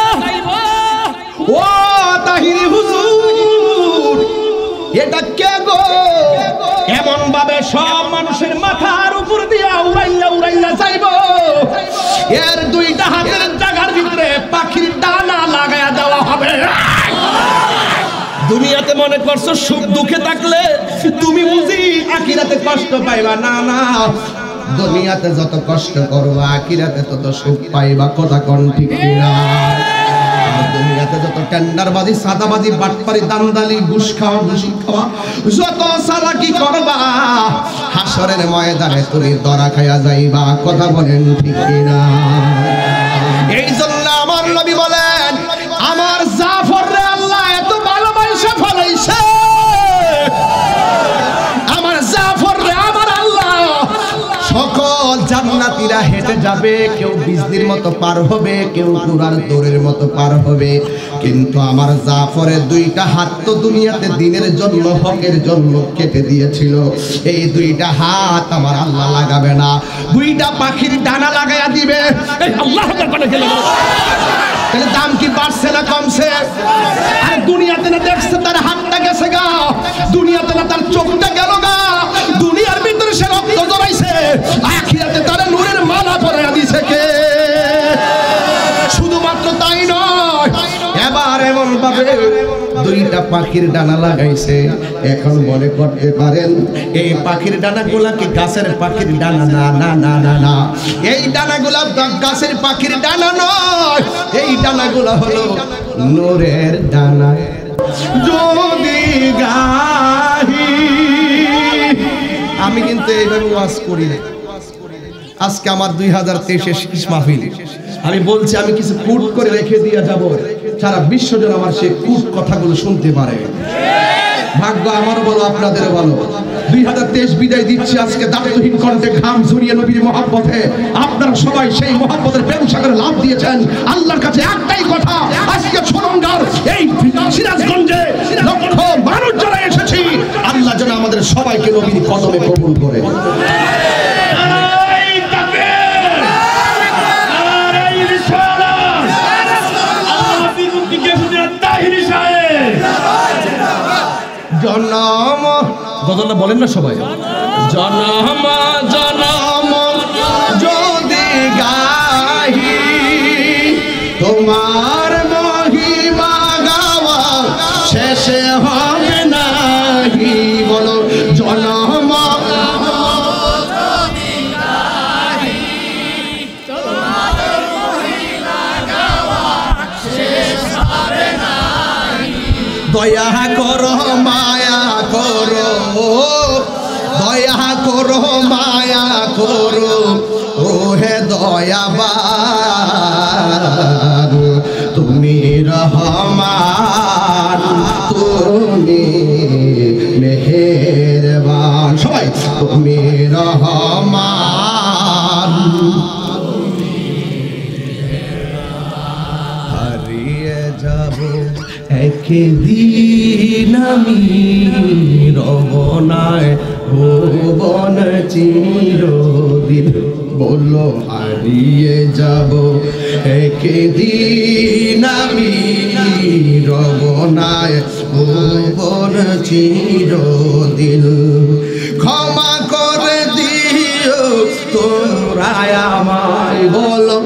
ও তাহিরি হুজুর এটা কে গো? এমন ভাবে সব মানুষের মাথার উপর দিয়া উড়াইয়া উড়াইয়া যাইব, এর দুইটা হাতের জায়গার ভিতরে পাখির ডানা লাগায়া দেওয়া হবে। দুনিয়াতে মনে করছো সুখ দুঃখে থাকলে তুমি বুঝি আখিরাতে কষ্ট পাইবা, না না, দুনিয়াতে যত কষ্ট করবা আখিরাতে তত সুখ পাইবা। কথা কোন ঠিক কিনা? দুনিয়াতে যত টেন্ডারবাজি, সাদাবাজি, বাটপারি, দান্দালি, ঘুষ খাওয়া, ঘুষি খাওয়া, যত চালাকি করবা হাসরের ময়দানে তুমি ধরা খাইয়া যাইবা। কথা বলেন ঠিক কিনা? এই জন্য আমার নবী বলেন আমার জাফর রে আল্লাহ এত ভালোবাসা ফলাইছে, আমার জাফর রে আমার আল্লাহ সকল জান্নাতীরা হেঁটে যাবে, কেউ বিজলির মতো পার হবে, কেউ ঘোড়ার দৌড়ের মতো পার হবে। কিন্তু আমার জাফরের দুইটা হাত তো দুনিয়াতে দিনের জন্য হকের জন্য কেটে দিয়েছিল, এই দুইটা হাত আমার আল্লাহ লাগাবে না, দুইটা পাখির ডানা লাগাইয়া দিবে। এই আল্লাহ করে গেল, তাহলে দাম কি বাড়ছে না কমছে? আর দুনিয়াতে না দেখছে তার হাতটা গেছে গা, দুনিয়াতে না তার চোখটা গেল গা, দুনিয়ার ভিতরে সে রক্ত জড়াইছে, আখিরাতে তার নূরের মালা পরাইয়া দিছে কে? শুধুমাত্র তাই নয়, এবার এমন ভাবে দুইটা পাখির ডানা লাগাইছে। এখন মনে করতে পারেন এই পাখির ডানাগুলা কি গাছের পাখির ডানা? না না না না না, এই ডানাগুলা গাছের পাখির ডানা নয়, এই ডানাগুলা হলো নূরের ডানা। যদি গাহি, আমি কিন্তু এইভাবে ওয়াজ করি না, আজকে আমার দুই হাজার তেইশের শেষ মাহফিল, আমি বলছি আমি কিছু কুট করে রেখে দিয়ে যাব, সারা বিশ্বজন আমার সেই কুট কথাগুলো শুনতে পারে। ভাগ্য আমারও বলো আপনাদেরও বলো। দুই হাজার তেইশ বিদায় দিচ্ছি আজকে দায়িত্বহীন কণ্ঠে ঘাম ঝরিয়ে নবীর মহব্বতে। আপনারা সবাই সেই মহব্বতের ব্যবসাকে লাভ দিয়েছেন। আল্লাহর কাছে একটাই কথা, আজকে সোনামগাঁর এই সিরাজগঞ্জে লক্ষ মানুষ যারা এসেছি, আল্লাহ যেন আমাদের সবাইকে নবীর কদমে কবুল করে। জনম গজলটা বলেন না সবাই, জনম জনম যদি গাহি তোমার মহিমা গাওয়া শেষে হবে নাহি। বলো জনম দয়া করো মায়া করো, দয়া করো মায়া করো, ও হে দয়াবান তুমি রহমান, তুমি মেহেরবান, সবাই তুমি রহমান। হারিয়ে যাব একদিন আমি রবনায় ভুবন চিরদিন, বলো হারিয়ে যাব একদিন আমি রবনায় ভুবন চিরদিন। ক্ষমা করে দিও তোমরা আমায়, বলো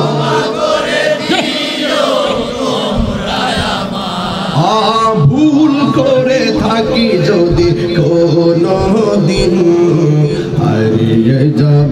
ভুল করে থাকি যদি কোনো দিন, হারিয়ে যাব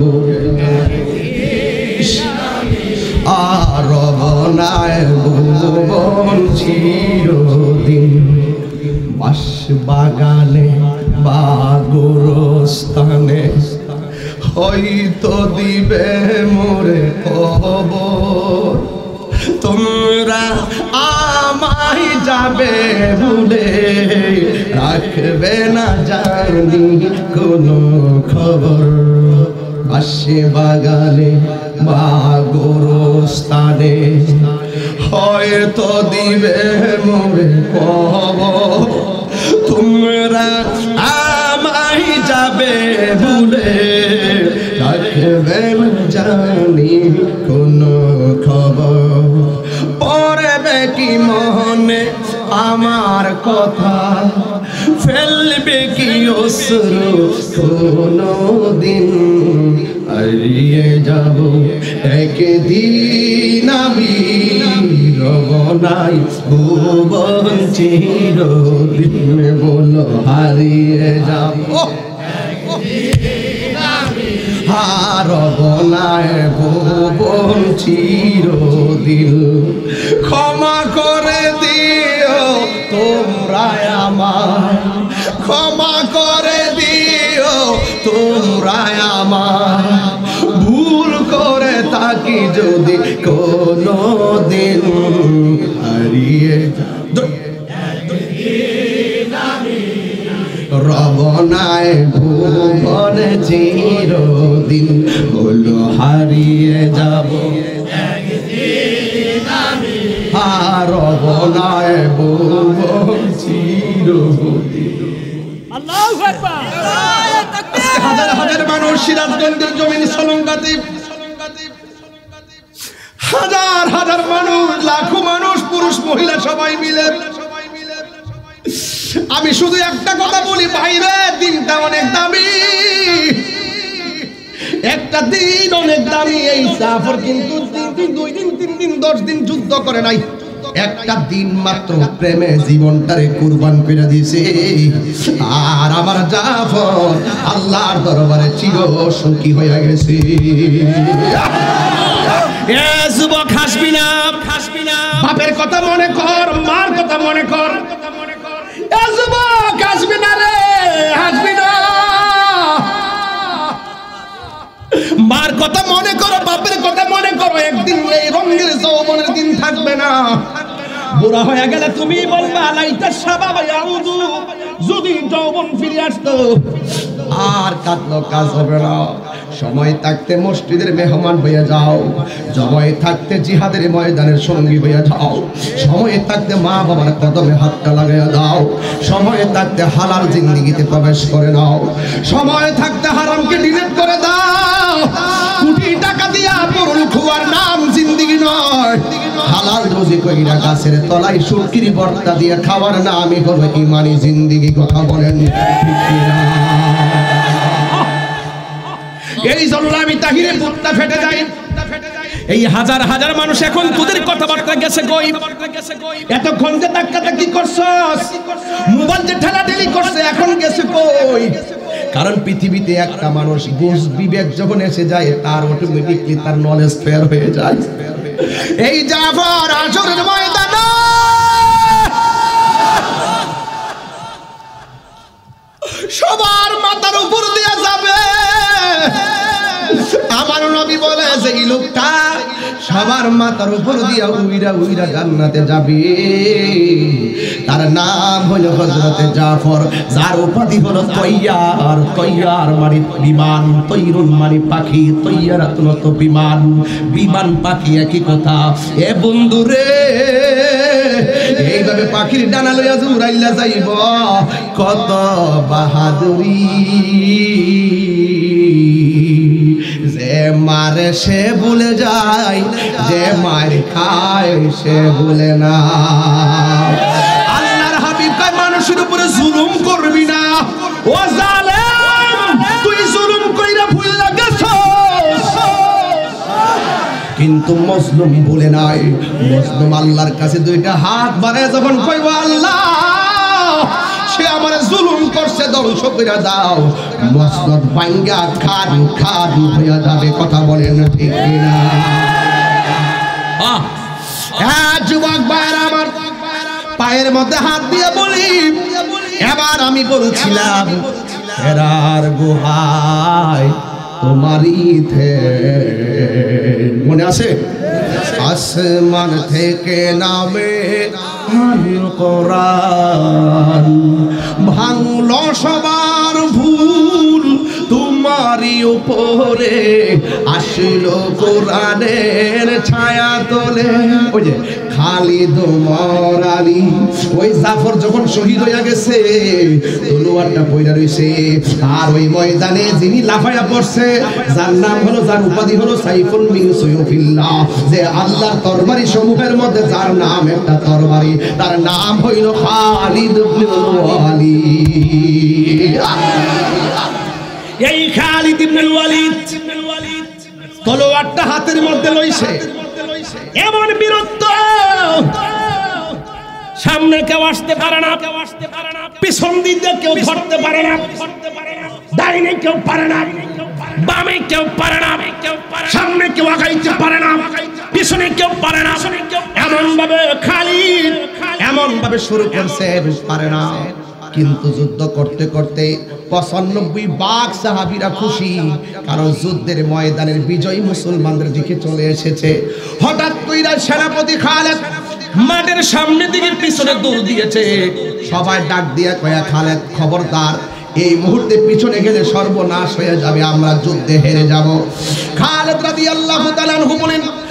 আর বনায় ভুবন চিরদিন। বাস বাগানে বা গোরস্থানে হয়তো দিবে মোরে খবর, তোমরা আমায় যাবে ভুলে, রাখবে না জানি কোনো খবর। বাসে বাগানে বা গোরস্থানে হয়তো দিবে মোরে খবর, তোমরা আমায় যাবে ভুলে, রাখবে না জানি কোনো খবর। পড়বে কি মনে আমার কথা, ফেলবে কি অশ্রু কোনো দিন, হারিয়ে যাব একদিন আমি রবনায় ভুবন চিরদিন। বলো হারিয়ে যাব রবনায় ভুবন চিরদিন। ক্ষমা করে দিও তোমরা আমায়, ক্ষমা করে দিও তোমরা আমায়, ভুল করে থাকি যদি কোনো দিন, হারিয়ে রবনায় ভুবন চিরদিন। বলো হারিয়ে যাব আর অবনায় চিরবদি। আল্লাহু আকবার। হাজার হাজার মানুষ সিরাজগঞ্জের জমিন শ্রীলঙ্কাতে, হাজার হাজার মানুষ, লাখো মানুষ, পুরুষ মহিলা সবাই মিলে। আমি শুধু একটা কথা বলি ভাইরে, দিনটা অনেক দামি, একটা দিন অনেক দামি। এই জাফর কিন্তু তিন দিন, দুই দিন, তিন দিন, দশ দিন যুদ্ধ করে নাই, একটা দিন মাত্র প্রেমে জীবনটারে কুরবান করে দিয়েছে। আর আমার জাফর আল্লাহর দরবারে চির সুখী হয়ে গেছে। এ যুবক হাসবি না, হাসবি না, বাপের কথা মনে কর, মার কথা মনে কর। এ যুবক হাসবি না রে, হাসবি না, মার কথা মনে করো, বাপের কথা মনে করো। একদিন এই রঙের যৌবনের দিন থাকবে না, বুড়া হয়ে গেলে তুমি বলবা লাইতা শাবাব ইয়াউদু, যদি যৌবন ফিরে আসতো। আর কাঁদলো কাজ হবে না। সময় থাকতে মসজিদের মেহমান হয়ে যাও, সময় থাকতে জিহাদের ময়দানের সঙ্গী হয়ে যাও, সময় থাকতে মা বাবার কদমে হাতটা লাগাইয়া দাও, সময় থাকতে হালাল জিন্দেগিতে প্রবেশ করে নাও, সময় থাকতে হারামকে ডিলিট করে দাও। কোটি টাকা দিয়া পরুল খুয়ার নাম জিন্দেগি নয়, হালাল রুজি কইরা গাছের তলায় শুটকির ভর্তা দিয়ে খাওয়ার নামই হলো ইমানি জিন্দেগি। কথা বলেন ঠিক কিনা? এই জন্য আমি তাহিরে বুকটা ফেটে যাই। এই হাজার হাজার মানুষ এখন তোদের কথাবার্তা গেছে কই? এতক্ষণ যে ধাক্কাটা কি করছস, মোবাইল যে ঠেলাঠেলি করছে, এখন গেছে কই? কারণ পৃথিবীতে একটা মানুষ বুঝ বিবেক যখন এসে যায়, তার অটোমেটিকলি তার নলেজ ফেয়ার হয়ে যায়। এই জাফর আসরের ময়দানে সবার মাথার উপর দিয়ে যাবে। আমার নবী বলে যে এই লোকটা সবার মাথার উপর দিয়া উইরা উইরা জান্নাতে যাবে। তার নাম হলো হযরতে জাফর, যার উপাধি হলো তৈয়ার। তৈয়ার মানে বিমান, তৈরুন মানে পাখি, তৈয়ারাতুন তো বিমান, বিমান পাখি একই কথা। এ বন্ধু রে, এইভাবে পাখির ডানা লইয়া উড়াইলা যাইব, কত বাহাদুরি। যে মারে সে ভুলে যায়, যে মার খায় সে ভুলে না। আল্লাহর হাবিব কয় মানুষের উপরে জুলুম করবি না। ও জালেম, তুই জুলুম কইরা ভুইলা গেছস, কিন্তু মজলুম ভুলে নাই। মজলুম আল্লাহর কাছে দুইটা হাত বাড়ায় যখন কইব আল্লাহ সে আমার জুলুম করছে, ধ্বংস করে দাও, মসনদ ভাঙ্গা খান খান হইয়া যাবে। কথা বলেন ঠিক কিনা? হ্যাঁ যুবক ভাইরা আমার, পায়ের মধ্যে হাত দিয়ে বলি, এবার আমি বলছিলাম হেরার গুহায় তোমারই থে, মনে আছে? আসমান থেকে নামে কোরআন, ভাঙলো সবার ভুল তোমারই উপরে, আসলো কোরআনের ছায়া তোলে। ওই যে খালিদ ওমর আলী, ওই জাফর যখন শহীদ হইয়া গেছে, তলোয়ারটা পয়রা রইছে, আর ওই ময়দানে যিনি লাফায়া পড়ছে, যার নাম হলো, যার উপাধি হলো সাইফুল মিন সুয়ুফিল্লাহ, যে আল্লাহর তরবারি সমূহের মধ্যে যার নাম একটা তরবারি, তার নাম হইল খালিদ ইবনে ওয়ালিদ। এই খালিদ ইবনে ওয়ালিদ তলোয়ারটা হাতের মধ্যে লইছে, এমন বীরত্ব, সামনে কেউ আসতে পারে না, পিছন দিকে কেউ ধরতে পারে না, ডাইনে কেউ পারে না, বামে কেউ পারে না, সামনে কেউ আগাইতে পারে না, পিছনে কেউ পারে না। এমন ভাবে খালিদ এমন ভাবে শুরু করছে, পারে না। কিন্তু যুদ্ধ করতে করতে পঁচানব্বই ভাগ সাহাবীরা খুশি, কারণ যুদ্ধের ময়দানের বিজয়ী মুসলমানদের দিকে চলে এসেছে। হঠাৎ কইরা সেনাপতি খালেদ মাঠের সামনে দিকে পিছনে দৌড় দিয়েছে। সবাই ডাক দিয়া কয়া, খালেদ খবরদার, এই মুহূর্তে পিছনে গেলে সর্বনাশ হয়ে যাবে, আমরা যুদ্ধে হেরে যাব। খালেদ রাদিয়াল্লাহু তাআলা আনহু বলেন,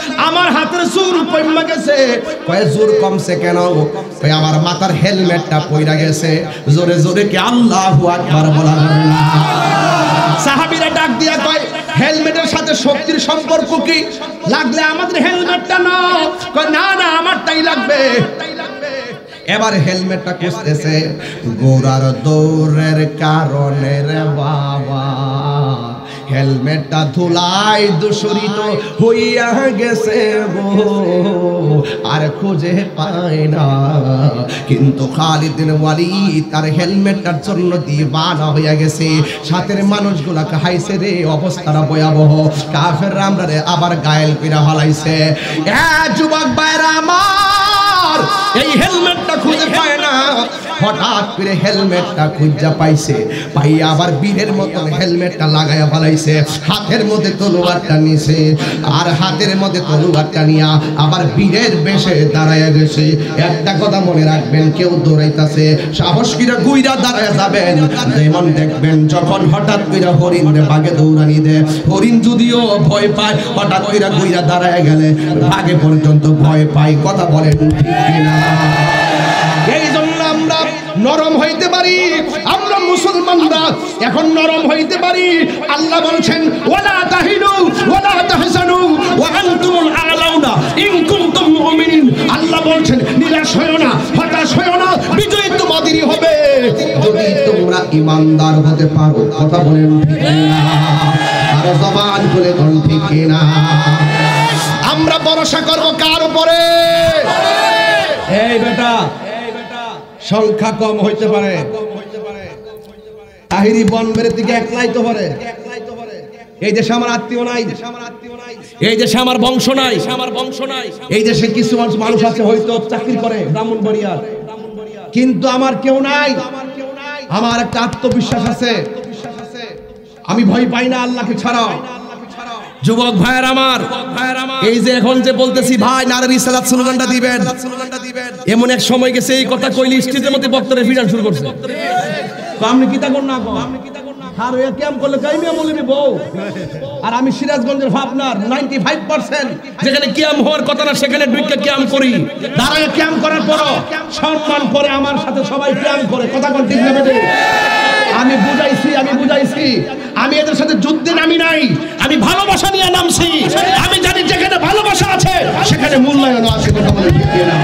আমার হাতের জোর কমে গেছে। কয় জোর কমছে কেন? কয় আমার মাথার হেলমেটটা পইরা গেছে। জোরে জোরে কি আল্লাহু আকবার বলা যাবে না? সাহাবীরা ডাক দিয়া কয় হেলমেটের সাথে শক্তির সম্পর্ক কি? লাগলে আমাদের হেলমেটটা নাও। কয় না না আমারটাই লাগবে। এবার হেলমেটটা খুঁজতেছে। গোড়ার দৌড়ের কারণে রে বাবা হেলমেটটা ধুলায় দূষিত হইয়া গেছে গো, আর খুঁজে পায় না। কিন্তু খালিদ বিন ওয়ালিদ তার হেলমেটটার জন্য দিওয়ানা হইয়া গেছে। সাথের মানুষগুলা কাহাইছে রে, অবস্থাটা ভয়াবহ। কাফেররা আমরারে আবার গায়েল কইরা ফলাইছে। এ যুবক ভাইরা আমার, এই হেলমেটটা খুঁজে পায় না। হঠাৎ করে হেলমেটটা খুঁজা পাইছে, পাইয়া আবার বীরের মতন হেলমেটটা লাগাইয়া ফেলাইছে। হাতের মধ্যে তলোয়ারটা নিছে, আর হাতের মধ্যে তলোয়ারটা নিয়া আবার বীরের বেশে দাঁড়াইয়া গেছে। একটা কথা মনে রাখবেন, কেউ দৌড়াইতাছে সাহস করে গুইরা দাঁড়াইয়া যাবেন। যেমন দেখবেন যখন হঠাৎ করে হরিণ বাঘে দৌড়ানি দেয়, হরিণ যদিও ভয় পায়, হঠাৎ করে গুইরা দাঁড়াইয়া গেলে বাঘে পর্যন্ত ভয় পায়। কথা বলেন ঠিক কিনা? এই জন্য আমরা নরম হইতে পারি, আমরা মুসলমানরা এখন নরম হইতে পারি। আল্লাহ বলছেন ওয়ালা তাহিনু ওয়ালা তাহজানু ওয়া আনতুমুল আ'লাউনা ইন কুনতুম মুমিনিন। আল্লাহ বলছেন নিরাশ হয়ো না, হতাশ হয়ো না, বিজয় তোমাদেরই হবে যদি তোমরা ঈমানদার হতে পারো। কথা বলেন ঠিক না? আর জবান খুলে কোন ঠিক না? আমরা ভরসা করব কার উপরে? এই বেটা সংখ্যা কম হইতে পারে, তাহিরি বনবের দিকে একলাই তো পারে। এই দেশে আমার আত্মীয় নাই, এই দেশে আমার বংশ নাই, এই দেশে কিছু মানুষ আছে হয়তো চাকরি করে ব্রাহ্মণবাড়িয়ার, কিন্তু আমার কেউ নাই। আমার একটা আত্মবিশ্বাস আছে, আমি ভয় পাই না আল্লাহকে ছাড়া। যুবক ভাইয়ের আমার, এই যে এখন যে বলতেছি ভাই নারে রিসালাত স্লোগানটা দিবেন, এমন এক সময় গেছে এই কথা কইলি স্টেজের মধ্যে বক্তারা ভিড়ান শুরু করছে। তো আপনি কি তা কর না কর আর ওই ক্যাম্প করলে কাইমিয়া বলবি বউ। আর আমি সিরাজগঞ্জের ভাবনার নাইনটি ফাইভ পার্সেন্ট যেখানে ক্যাম্প হওয়ার কথা না সেখানে ঢুকে ক্যাম্প করি। দাঁড়ায় ক্যাম্প করার পর সম্মান করে আমার সাথে সবাই ক্যাম্প করে। কথা কোন ঠিক না বেটে? আমি বুঝাইছি, আমি বুঝাইছি আমি এদের সাথে যুদ্ধে নামি নাই, আমি ভালোবাসা নিয়ে নামছি। আমি জানি যেখানে ভালোবাসা আছে সেখানে মূল্যায়ন আছে। কথা বলে ঠিক না?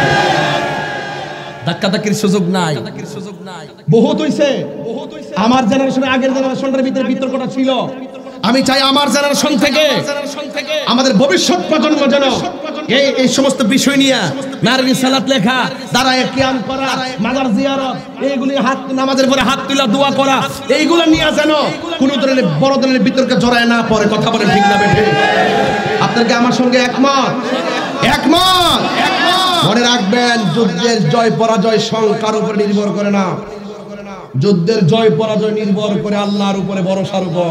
ধাক্কাধাক্কির সুযোগ নাই, বহুত হইছে। আমার জেনারেশনে আগের জেনারেশনের ভিতরে বিতর্কটা ছিল। আমি চাই আমার জেনারেশন থেকে আমাদের ভবিষ্যৎ প্রজন্ম যেন এই এই সমস্ত বিষয় নিয়ে নারে রিসালাত লেখা, দাঁড়ায় কিয়াম করা, মাজার জিয়ারত, এইগুলি হাত নামাজের পরে হাত তুলা দোয়া করা, এইগুলো নিয়ে যেন কোন ধরনের বড় ধরনের বিতর্কে জড়ায় না পড়ে। কথা বলেন ঠিক না বেঠে? আপনার কি আমার সঙ্গে একমত? একমত? মনে রাখবেন, যুদ্ধের জয় পরাজয় সংখ্যার উপর নির্ভর করে না, যুদ্ধের জয় পরাজয় নির্ভর করে আল্লাহর উপরে, ভরসার উপর।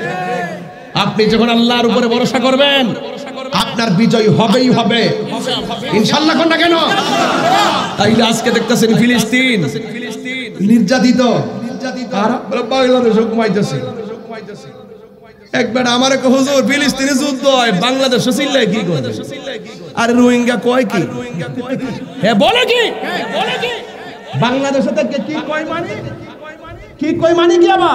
আপনি যখন আল্লাহর উপরে ভরসা করবেন আপনার বিজয় হবেই হবে ইনশাআল্লাহ। কোন না কেন? তাইলে আজকে দেখতেছেন ফিলিস্তিন নির্যাতিত, আর বাংলাদেশ ঘুমাইতেছে। একবার আমার এক হুজুর ফিলিস্তিনে যুদ্ধ হয়, বাংলাদেশ চিল্লায় কি করে? আরে রোহিঙ্গা কয় কি? হ্যাঁ বলে কি? বাংলাদেশে থেকে কি কয় মানে? কি কয় মানে কি আবার?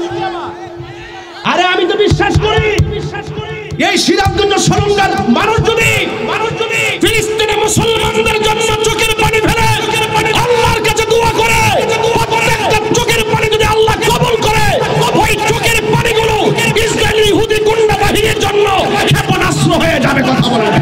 আরে আমি তো বিশ্বাস করি এই সিরাজগঞ্জ সরঙ্গার মানুষ যদি ফিলিস্তিনে মুসলমানদের জন্য চোখের পানি ফেলে আল্লাহর কাছে দোয়া করে, প্রত্যেকটা চোখের পানি যদি আল্লাহ কবুল করে, ওই চোখের পানিগুলো ইসরায়েলি ইহুদি গুন্ডা বাহিনীর জন্য ক্ষেপণাস্ত্র হয়ে যাবে। কথা বলেন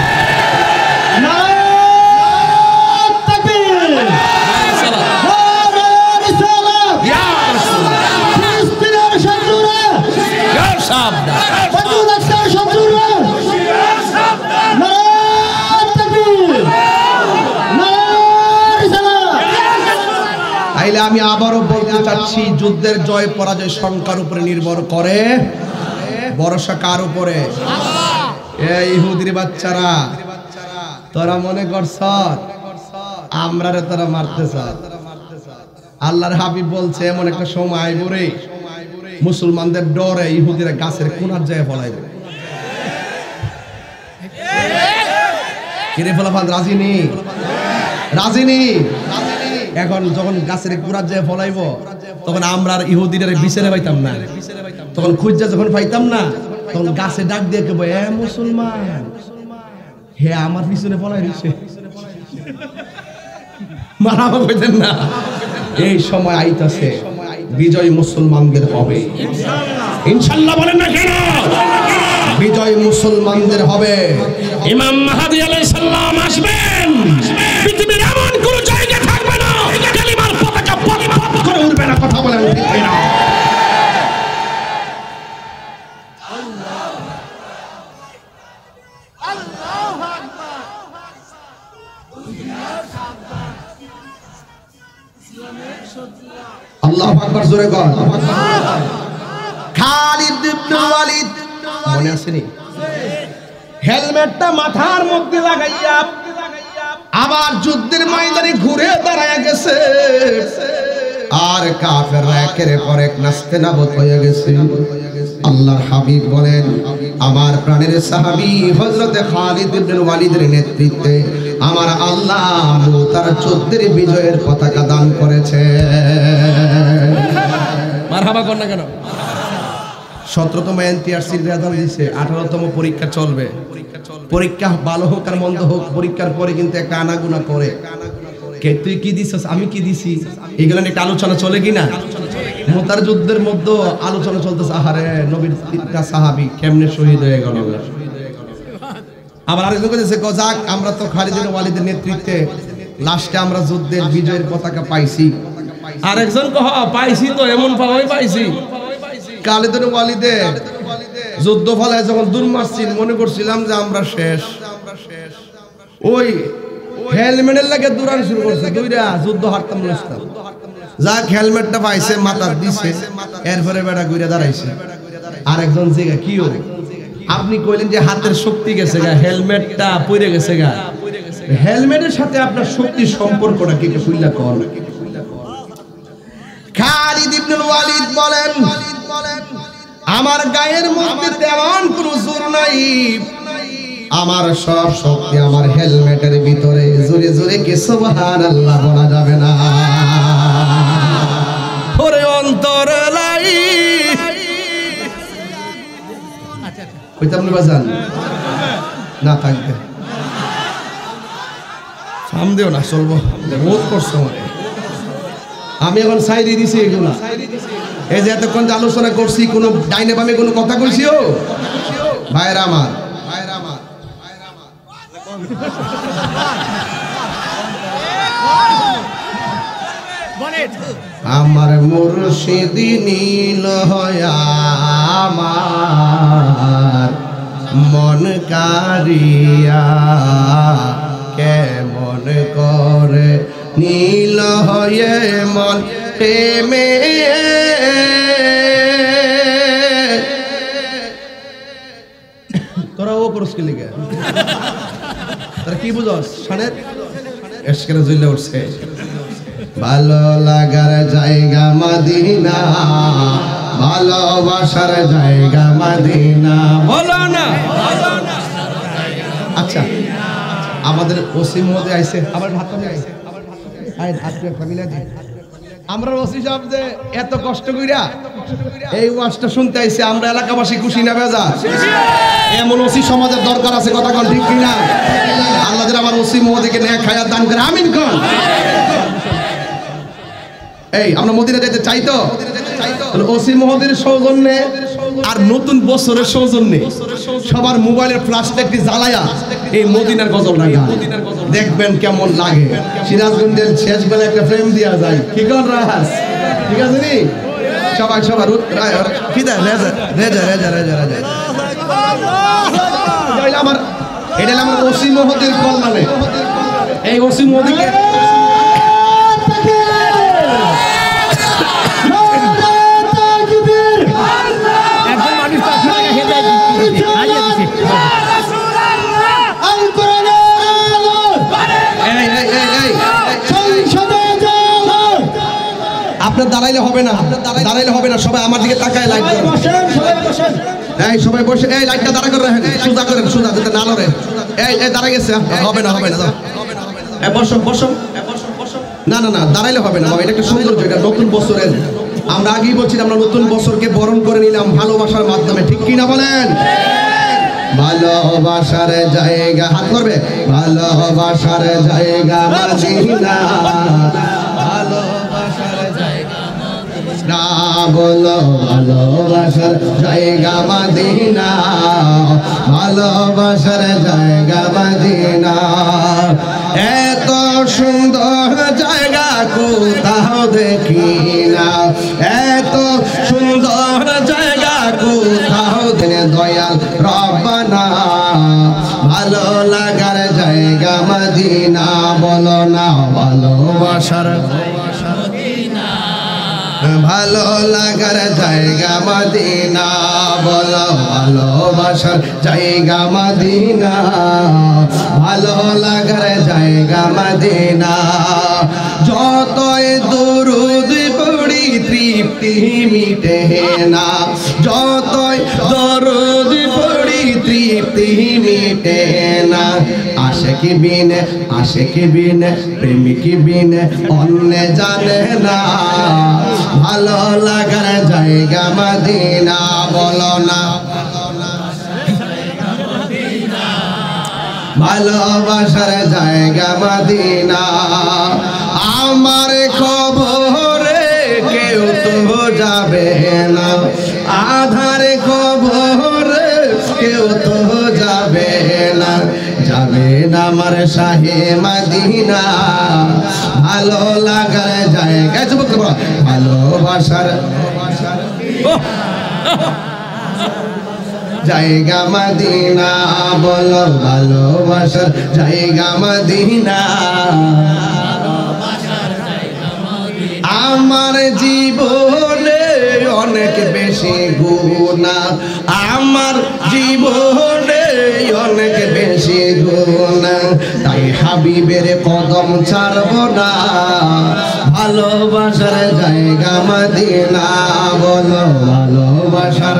আমি আবারও বলতে চাচ্ছি, যুদ্ধের জয় পরাজয় সংখ্যার উপরে নির্ভর করে, ভরসা কার উপরে? এই ইহুদির বাচ্চারা, তোরা মনে করছ আমরারে তোরা মারতেছ? আল্লাহর হাবিব বলছে এমন একটা সময় আইব রে মুসলমানদের ডরে ইহুদিরা গাছের কোনার জায়গায় ফলাইবে। কিরে ফলাফল রাজিনী রাজিনী এখন যখন গাছের কুড়ার যায় ফলাইব তখন আমরা আর ইহুদিদের বিচারে পাইতাম না, তখন খুঁজা যখন পাইতাম না তখন গাছে ডাক দিয়ে কেবো এ মুসলমান হে আমার পিছনে ফলাই দিছে মারামা কইতেন না। এই সময় আইতাছে বিজয় মুসলমানদের হবে ইনশাআল্লাহ, বলেন না কেন? বিজয় মুসলমানদের হবে। ইমাম মাহদী আলাইহিস সালাম আসবেন, পৃথিবীর এমন কোন জায়গা থাকবে না কালিমার পতাকা পথ পথ করে উড়বে না। কথা বলেন ঠিক না? আল্লাহু আকবার, জোরে কর। খালিদ ইবনে ওয়ালিদ মনে আছে নি? হেলমেটটা মাথার মধ্যে লাগাইয়া আবার যুদ্ধের ময়দানে ঘুরে দাঁড়ায় গেছে, আর কাফেররা একের পর এক নাস্তে নাবুদ হয়ে গেছে। আল্লাহর হাবিব বলেন, আমার প্রাণের সাহাবী হযরতে খালিদ ইবনে ওয়ালিদের নেতৃত্বে আমার আল্লাহ মুতার যুদ্ধের বিজয়ের পতাকা দান করেছে। মারহাবা কর না কেন? সতেরোতম এনটিআরসির রেজাল্ট দিছে, আঠারোতম পরীক্ষা চলবে। পরীক্ষা ভালো হোক আর মন্দ হোক, পরীক্ষার পরে কিন্তু একটা আনাগুনা করে কে তুই কি দিছিস আমি কি দিছি এগুলো নিয়ে একটা আলোচনা চলে কিনা। মুতার যুদ্ধের মধ্যে আলোচনা চলতেছে, আহারে নবীর তিনটা সাহাবী কেমনে শহীদ হয়ে গেল। আবার আরেকজন কইতেছে যাক আমরা তো খালিদ ইবনে ওয়ালিদের নেতৃত্বে লাস্টে আমরা যুদ্ধের বিজয়ের পতাকা পাইছি। আরেকজন কহ পাইছি তো এমন পাওয়াই পাইছি। খালিদ ইবনে ওয়ালিদের যুদ্ধ ফলে যখন দূর মারছিল মনে করছিলাম যে আমরা শেষ, ওই হেলমেটের লাগে দৌড়ানো শুরু করছে, দুইটা যুদ্ধ হারতাম নস্তাম। যাক হেলমেটটা পাইছে মাথা দিছে, এরপরে বেটা ঘুরে দাঁড়াইছে। আরেকজন জায়গা কি হল আপনি কইলেন যে হাতের শক্তি গেছে গা, হেলমেটটা পড়ে গেছে গা, হেলমেটের সাথে আপনার শক্তির সম্পর্কটা কি কইলা কর। খালিদ ইবনে ওয়ালিদ বলেন, আমার গায়ের মধ্যে তেমন কোনো জোর নাই, আমার সব শক্তি আমার হেলমেটের ভিতরে। জোরে জোরে কি সুবহানাল্লাহ বলা যাবে না? ওরে অন্তর লাই কইতাম না বাজান না থাকবে সামদেও না চলবো বহুত করছো মানে। আমি এখন সাইডে দিছি এগুলা, এই যে এতক্ষণ আলোচনা করছি কোনো ডাইনে বামে কোনো কথা কইছি ও ভাইরা আমার, ভাইরা আমার, ভাইরা আমার আমার মুর্শিদি নীল হয়া আমার মন কারিয়া কেমন করে নীল হয়ে মন প্রেমে তোরা ও করস কি লিগে তোরা কি বুঝস শানের এশকের জইলে উঠছে। ভালো লাগার জায়গা মদিনা, ভালোবাসার জায়গা মদিনা, বলো না। আচ্ছা আমাদের ওসি মধ্যে আইছে আবার ভাত পানি আইছে, আই ভাত ফ্যামিলি দি আমরা ওসি সাহেব যে এত কষ্ট কইরা এই ওয়াজটা শুনতে আইছে, আমরা এলাকাবাসী খুশি না বেজা? এমন ওসি সমাজের দরকার আছে, কথা কোন ঠিক কিনা? আল্লাহ যেন আমার ওসি মহোদয়কে নেক হায়াত দান করে, আমিন কোন। এই আমরা মদিনা যেতে চাই তো, ওসি মহোদয়ের সৌজন্যে আর নতুন বছরের সৌজন্যে সবার মোবাইলের ফ্ল্যাশটা একটি জ্বালায়া এই মদিনার গজলটা গান দেখবেন কেমন লাগে। সিরাজগঞ্জের শেষ বেলা একটা ফ্রেম দেওয়া যায়, কি কর রাহাস? ঠিক আছে নি সবাই সবার কি দেয় রেজা রেজা রেজা রেজা রেজা আমার এটা আমার ওসি মহোদয়ের কল্যাণে। এই ওসি মহোদয়কে আপনার দাঁড়াইলে হবে না, দাঁড়াইলে হবে না, সবাই আমার দিকে তাকায় লাইট এই সবাই বসে, এই লাইটটা দাঁড়া করে রাখেন, সুজা করেন, সুজা যাতে না লড়ে। এই এই দাঁড়া গেছে, হবে না হবে না, যাও এই বসো বসো। না না না দাঁড়াইলে হবে না বাবা, এটা একটা সৌন্দর্য, এটা নতুন বছরের। আমরা আগেই বলছি আমরা নতুন বছরকে বরণ করে নিলাম ভালোবাসার মাধ্যমে, ঠিক কি না বলেন? ভালোবাসার জায়গা, হাত করবে, ভালোবাসার জায়গা মদিনা, ভালোবাসার জায়গা মদিনা, বলো ভালোবাসার জায়গা মদিনা, ভালোবাসার জায়গা মদিনা। এত সুন্দর জায়গা কোথাও দেখি না, এত সুন্দর জায়গা কোথাও দেনে দয়াল রব্বানা, ভালো লাগার জায়গা মদিনা, বলো না ভালোবাসার মদিনা, ভালো লাগার জায়গা মদিনা, বলো ভালোবাসার জায়গা মদিনা, ভালো লাগার জায়গা মদিনা। যতই দরুদ পড়ি তৃপ্তি মিটে না, যতই দরুদ পড়ি তৃপ্তি মিটে না। আশিক বিনে আশিক বিনে প্রেমিক বিনে অন্য জানে না, ভালো লাগার জায়গা মদিনা, বলো না ভালোবাসার জায়গা মদিনা। আমার খবরে কেউ তো যাবে না, আধার খবরে কেউ তো যাবে না, যাবে না আমার শাহে মদিনা, ভালো লাগার জায়গা, ভালোবাসার জায়গা মদিনা, বলো ভালোবাসার জায়গা মদিনা। আমার জীবনে অনেক বেশি গুনাহ, আমার জীবনে অনেক বেশি গুনাহ, তাই হাবিবের কদম ছাড়ব না, ভালোবাসার জায়গা মদিনা, বলো ভালোবাসার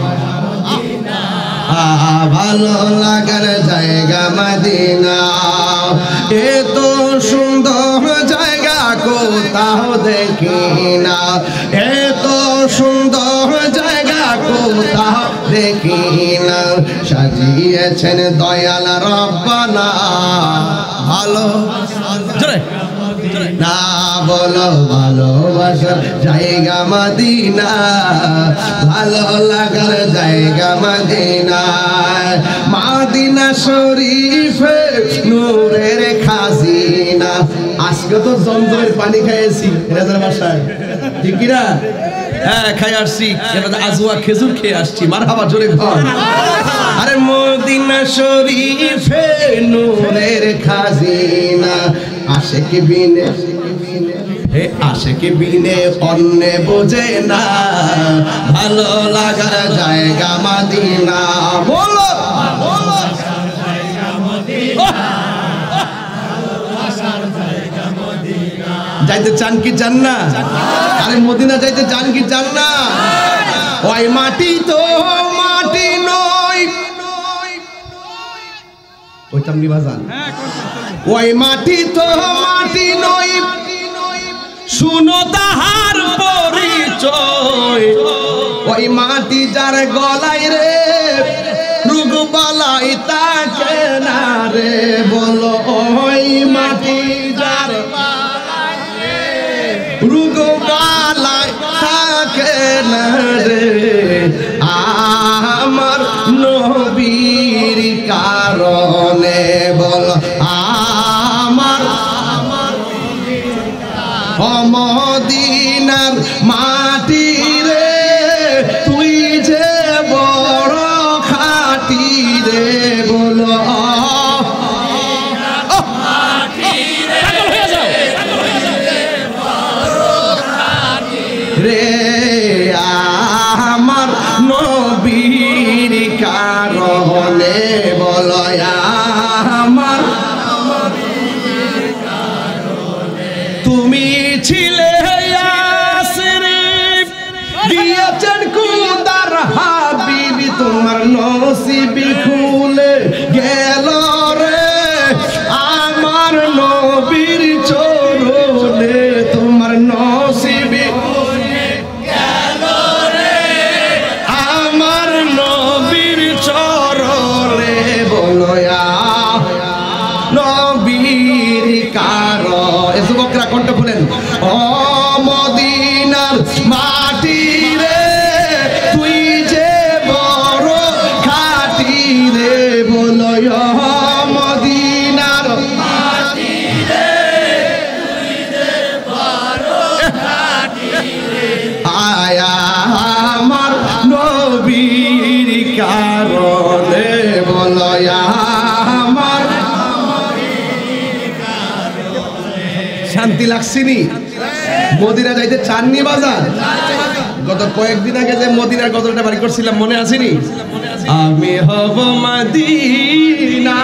ভালো লাগার জায়গা মদিনা। এত সুন্দর জায়গা কোথাও দেখি না, এত সুন্দর জায়গা কোথাও দেখি না, সাজিয়েছেন দয়াল রব্বানা, ভালো না, বলো ভালোবাসার জায়গা মদিনা, ভালো লাগার জায়গা মদিনা। মদিনা শরীফে নূরের খাজিনা, আজকে তো জমজমের পানি খাইয়েছি রাজার বাসায়, ঠিক কি না? হ্যাঁ খাই আসছি, আজওয়া খেজুর খেয়ে আসছি, মারহাবা জোরে ঘর। আরে মদিনা শরীফে নূরের খাজিনা, আশিক বিনে হে আশিক বিনে অন্য বোঝে না, ভালো লাগার জায়গা মদিনা, বলো যাইতে চান কি চান না? আরে মদিনা যাইতে চান কি চান না? ওই মাটি তো মাটি নয়, ওই তামনি বাজান, ওই মাটি তো মাটি নয়, শুনো তাহার পরিচয়, ওই মাটি যার গলায় রে রোগ বালাই তাকে না রে, বলো ওই মাটি যার রোগ বালাই তাকে না রে, আমার নবীর কারণে, বলো আমার মদিনার মাটি রে, তুই যে বড় খাটি রে, বলো রে কারণে বলো আমার শান্তি লাগছিনি? মদিনা যাইতে চাননি বাজার? গত কয়েকদিন আগে যে মদিনার গজলটা বাড়ি করছিলাম মনে আসেনি? আমি হব মদিনা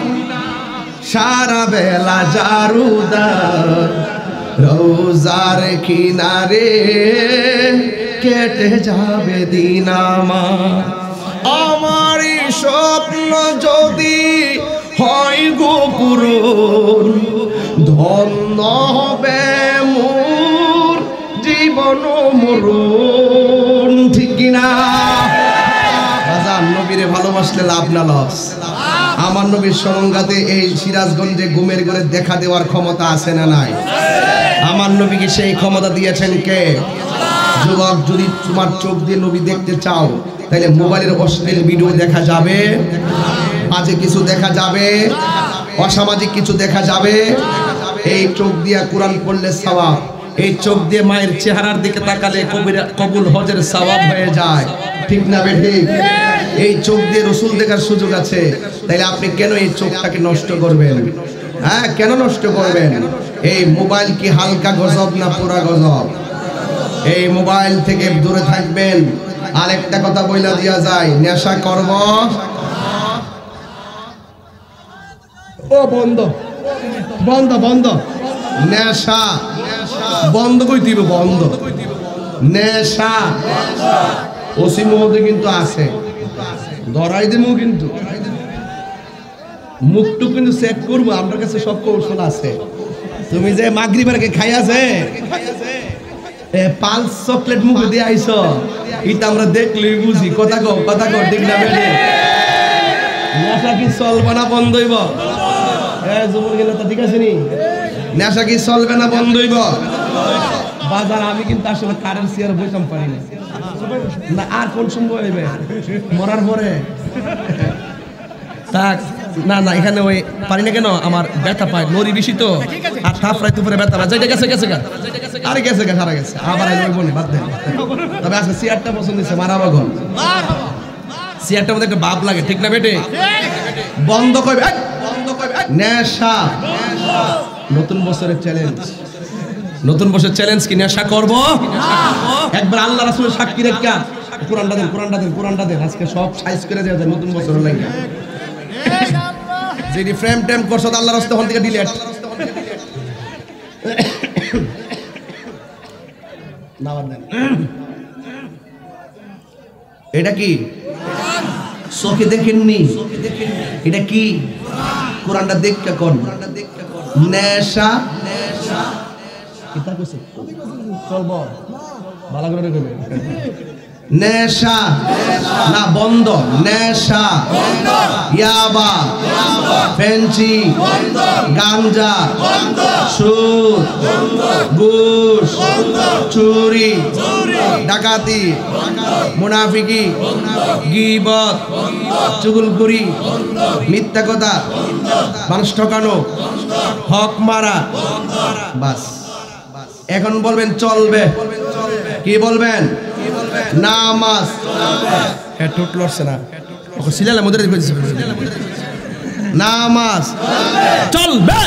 সারা বেলা জারুদার, রোজার কিনারে কেটে যাবে দিন আমার। আমারই স্বপ্ন যদি হয় গো পূরণ, ধন্য হবে মোর জীবন মরণ। ঠিক কিনা? বাজার নবীরে ভালোবাসলে লাভ না লস? আমার নবীর সঙ্গাতে এই সিরাজগঞ্জে ঘুমের ঘরে দেখা দেওয়ার ক্ষমতা আছে না নাই? আমার নবীকে সেই ক্ষমতা দিয়েছেন কে? যুবক, যদি তোমার চোখ দিয়ে নবী দেখতে চাও তাহলে মোবাইলের অশ্লীল ভিডিও দেখা যাবে, আজে কিছু দেখা যাবে, অসামাজিক কিছু দেখা যাবে। এই চোখ দিয়ে কোরআন পড়লে সওয়াব, এই চোখ দিয়ে মায়ের চেহারার দিকে তাকালে কবুল হজের সওয়াব হয়ে যায়। ঠিক না বেঠি? এই চোখ দিয়ে রসুল দেখার সুযোগ আছে, তাইলে আপনি কেন এই চোখটাকে নষ্ট করবেন? হ্যাঁ, কেন নষ্ট করবেন? এই মোবাইল কি হালকা গজব না পুরা গজব? এই মোবাইল থেকে দূরে থাকবেন। আরেকটা কথা বইলা দিয়া যায়, নেশা করব ও বন্ধ বন্ধ বন্ধ নেশা বন্ধ কই দিব? বন্ধ নেশা ওসি মহোদয় কিন্তু আছে, ধরাই দেবো, কিন্তু মুখটু কিন্তু চেক করবো। আমার কাছে সব কৌশল আছে। তুমি যে মাগরিবের আগে খাই আছে পালস চকলেট মুখে দিয়ে আইছ, এটা আমরা দেখলেই বুঝি। কথা কও, কথা কও, ঠিক না বেটে? নেশা কি চলবে না বন্ধ হইব? হ্যাঁ, যুবক গেলে তা ঠিক আছে নি? নেশা কি চলবে না বন্ধ হইব? বাজার আমি কিন্তু আসলে কারেন্ট চেয়ার বইতাম পারি না। না, আর কোন সময় হইবে? মরার পরে থাক। না না, এখানে ওই পারি না কেন, আমার ব্যথা পায়, লরি বেশি তো, আর থাপড়াইতে উপরে ব্যথা পায়। যাইতে গেছে গেছে গা, আরে গেছে গা, সারা গেছে, আবার ওই বলি বাদ দেন। তবে আজকে চেয়ারটা পছন্দ হয়েছে, মারাবা ঘর চেয়ারটার মধ্যে একটা ভাব লাগে। ঠিক না বেটে? বন্ধ করবে নেশা। নতুন বছরের চ্যালেঞ্জ, নতুন বছরের চ্যালেঞ্জ কি নেশা করব? একবার আল্লাহ রাসূলের সাক্ষী রেখা কোরআনটা দেন, কোরআনটা দেন, কোরআনটা দেন। আজকে সব সাইজ করে দেওয়া যায় নতুন বছরের লাগে। যেটি ফ্রেম টেম করছো আল্লাহর রাস্তা হল থেকে ডিলিট না বাদ দেন। এটা কি চোখে দেখেননি? এটা কি? কোরআনটা দেখতে কোন নেশা কিতা কইছে? চলবো ভালো করে দেখবে। নেশা না বন্ধ, নেশা ইয়াবা, ফেন্সি, গাঞ্জা, সুদ, ঘুষ, চুরি, ডাকাতি, মুনাফিকি, গীবত, চুগলখড়ি, মিথ্যা কথা, মানুষ ঠকানো, হক মারা। বাস, এখন বলবেন চলবে। কি বলবেন? নামাজ। টুট লড়ছে না, সিলালে মুদ্রা দিয়েছে। নামাজ চলবে,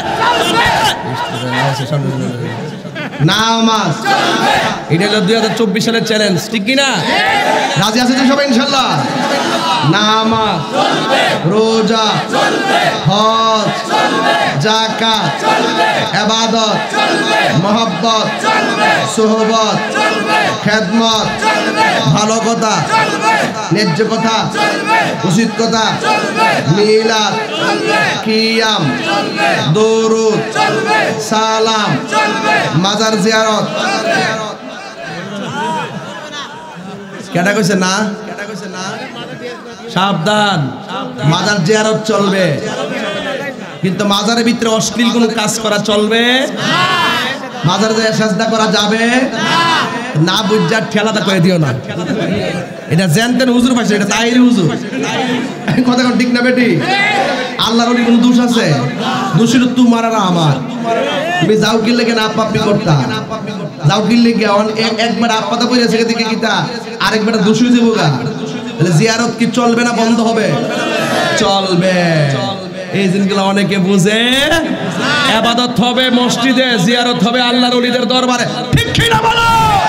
নামাজ। এটা হলো দুই হাজার চব্বিশ সালের চ্যালেঞ্জ, ঠিক কিনা? রাজি আছে তো সবাই ইনশাল্লাহ? নামাজ, রোজা, হজ, যাকাত, ইবাদত, মহব্বত, সোহবত, খেদমত, ভালো কথা, ন্যায্য কথা, উচিত কথা, মিলাদ, কিয়াম, দরুদ, সালাম, মাজার জিয়ারত। কেটা কইছে না? সাবধান, মাজার জিয়ারত চলবে, কিন্তু মাজারের ভিতরে অশ্লীল কোনো কাজ করা চলবে না। মাজারে যায় সাজদা করা যাবে না। বুঝার ঠেলাটা করে দিও না। এটা জানতেন হুজুর পাইছে, এটা তাইরি হুজুর। কথা কোন ঠিক না বেটি? আল্লাহর ওলি কোনো দোষ আছে? দোষীর তোমার আর আমার। তুমি যাও কি লেগে না আপ্পাপি করতা? যাও কি লেগে একবার আপ্পাতা কইরা থেকে দিকে কিতা আরেকবার দোষী দেবো গা। তাহলে জিয়ারত কি চলবে না বন্ধ হবে? চলবে। এই জিনিসগুলো অনেকে বুঝে। ইবাদত হবে মসজিদে, জিয়ারত হবে আল্লাহর ওলিদের দরবারে, ঠিক কি না বলো?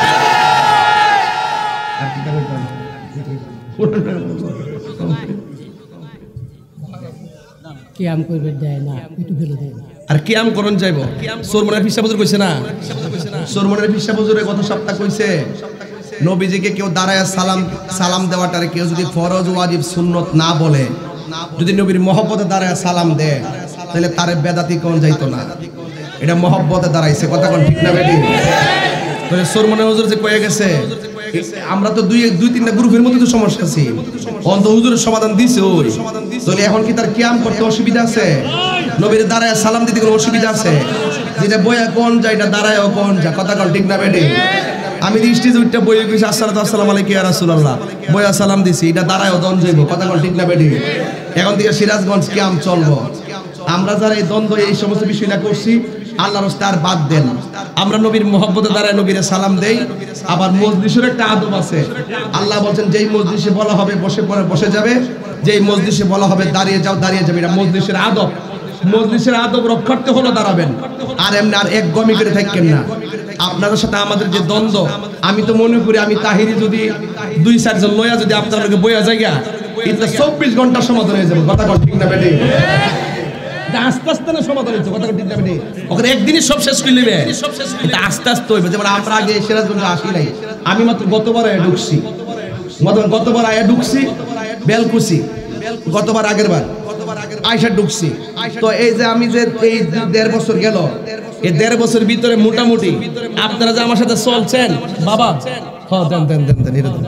কিয়াম করবে দেয় না, একটু ফেলে দেয় না। আর কিয়াম করন যাইব? সুরমনের ফিসা হুজুর কইছে না? সুরমনের ফিসা হুজুরে গত সপ্তাহ কইছে নবীজিকে কেউ দাঁড়ায় সালাম সালাম দেওয়াটারে কেউ যদি ফরজ ওয়াজিব সুন্নত না বলে, যদি নবীর মহব্বতে দাঁড়ায় সালাম দেয়, তাহলে তারে বেদাতি কোন যাইতো না। এটা মহব্বতে দাঁড়াইছে, কথা কোন ঠিক না বেটি? তাহলে সুরমনের হুজুর যে কয়ে গেছে, আমরা তো দুই দুই তিনটা গ্রুপের মধ্যে তো সমস্যা আছি, অন্ত হুজুরের সমাধান দিছে ওই। তাহলে এখন কি তার কিয়াম করতে অসুবিধা আছে? নবীর দাঁড়ায় সালাম দিতে কোনো অসুবিধা আছে? যেটা বইয়া কোন যায় এটা দাঁড়ায় কোন যা, কথা কোন ঠিক না বেটি? আমি স্টেজে উঠতে বইয়ে কইছি আসসালামু আলাইকুম ইয়া রাসূলুল্লাহ, বইয়া সালাম দিছি, এটা দাঁড়ায় দন যাইব, কথা কোন ঠিক না বেটি? এখন থেকে সিরাজগঞ্জ কিয়াম চলবো। আমরা যারা এই দ্বন্দ্ব এই সমস্ত বিষয়টা করছি, আল্লাহর রাস্তায় আর বাদ দেন। আমরা নবীর মহব্বতে দাঁড়ায় নবীরে সালাম দেই। আবার মজলিসের একটা আদব আছে। আল্লাহ বলছেন যেই মজলিসে বলা হবে বসে পড়ে বসে যাবে, যেই মজলিসে বলা হবে দাঁড়িয়ে যাও দাঁড়িয়ে যাবে। এটা মজলিসের আদব। মজলিসের আদব রক্ষার্থে হলো দাঁড়াবেন, আর এমনি আর এক গমি করে থাকেন না। আপনাদের সাথে আমাদের যে দ্বন্দ্ব, আমি তো মনে করি আমি তাহিরি যদি দুই চারজন লয়া যদি আপনার লোকে বইয়া জায়গা, এটা চব্বিশ ঘন্টার সমাধান হয়ে যাবে, কথা কোন ঠিক না বেটি? আস্তে আস্তে না সমাধান হচ্ছে, কথা ঠিক না বেটি? ওখানে একদিনই সব শেষ করে নেবে, আস্তে আস্তে হইবে। যেমন আমরা আগে সিরাজগঞ্জে আসি নাই, আমি মাত্র গতবার আয়া ঢুকছি, গতবার আয়া ঢুকছি বেলকুচি, গতবার আগের বার আয়সা ঢুকছি। তো এই যে আমি যে এই দেড় বছর গেল, এই দেড় বছর ভিতরে মোটামুটি আপনারা যে আমার সাথে চলছেন বাবা, হ্যাঁ দেন দেন দেন দেন, এটা দেন।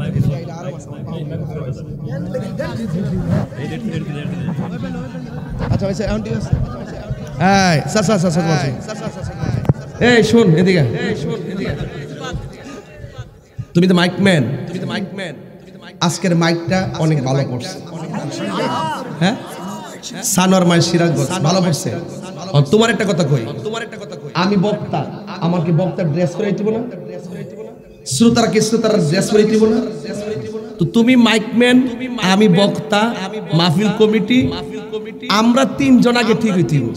আচ্ছা ভাই এখন ঠিক আছে। এই স্যার স্যার স্যার স্যার এই শুন এদিকে, তুমি তো মাইক ম্যান, তুমি তো মাইক ম্যান। আজকের মাইকটা অনেক ভালো পড়ছে, হ্যাঁ সানোয়ার মাই সিরাজগঞ্জ ভালো পড়ছে। তোমার একটা কথা কই, তোমার একটা কথা কই, আমি বক্তা, আমার কি বক্তার ড্রেস করে দিব না? শ্রোতারা কি শ্রোতার ড্রেস করে দিব না? তো তুমি মাইকম্যান, আমি বক্তা, মাহফিল কমিটি, আমরা তিনজন আগে ঠিক হইতে দিব।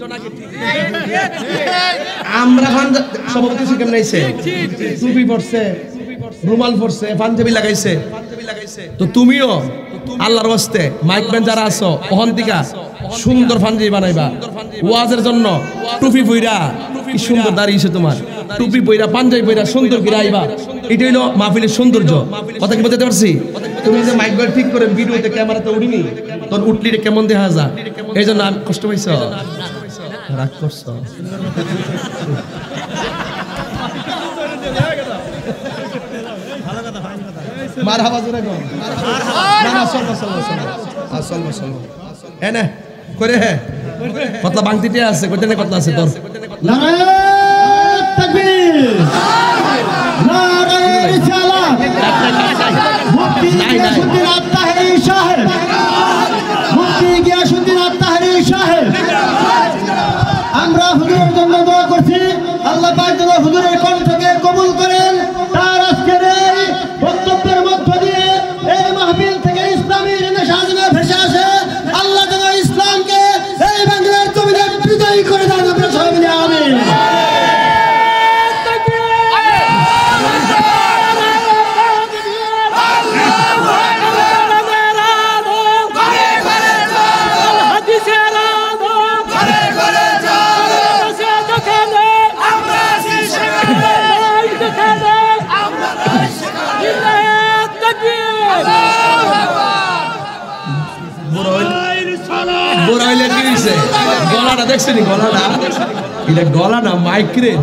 আমরা সভাপতি কেমন নাইছে, টুপি পরছে, রুমাল পরছে, পাঞ্জাবি লাগাইছে, তো তুমিও আল্লাহর ওয়াস্তে মাইকম্যান যারা আছো অহন্তিকা সুন্দর পাঞ্জাবি বানাইবা, ওয়াজের জন্য টুপি পইরা, কি সুন্দর দাঁড়িয়েছে তোমার, টুপি পইরা পাঞ্জাবি পইরা সুন্দর করে আইবা। এটা হলো মাহফিলের সৌন্দর্য, কথা কি বলতে পারছি? তুমি যে মাইক ঠিক করে ভিডিওতে ক্যামেরাতে উঠিনি, তোর উঠলি কেমন দেখা যা, এই জন্য আমি কষ্ট পাইছ, রাগ করছ। মারহাবা জোরে গো, না না চলবা চলবা চলবা চলবা চলবা এনে করে হে কতলা বাংতিতে আছে, কইতে না কতলা আছে তোর। নারায়ে তাকবীর, নারায়ে রিসালাত, মুফতি গিয়াসউদ্দিন আত-তাহরি সাহেব, মুফতি গিয়াসউদ্দিন আত-তাহরি সাহেব। আমরা হুজুরের জন্য দোয়া করছি, আল্লাহ পাক যেন হুজুরের কণ্ঠকে কবুল করেন। তার আজকের এই বক্তব্যের মধ্য দিয়ে এই মাহফিল থেকে ইসলামী নেশা যেন ভেসে আসে, আল্লাহ যেন ইসলামকে এই বাংলার জমিনে বিজয়ী করে দেন। আমরা সবাই মিলে আমিন। গলাটা দেখছেন, গলাটা এটা গলা না মাইক রে।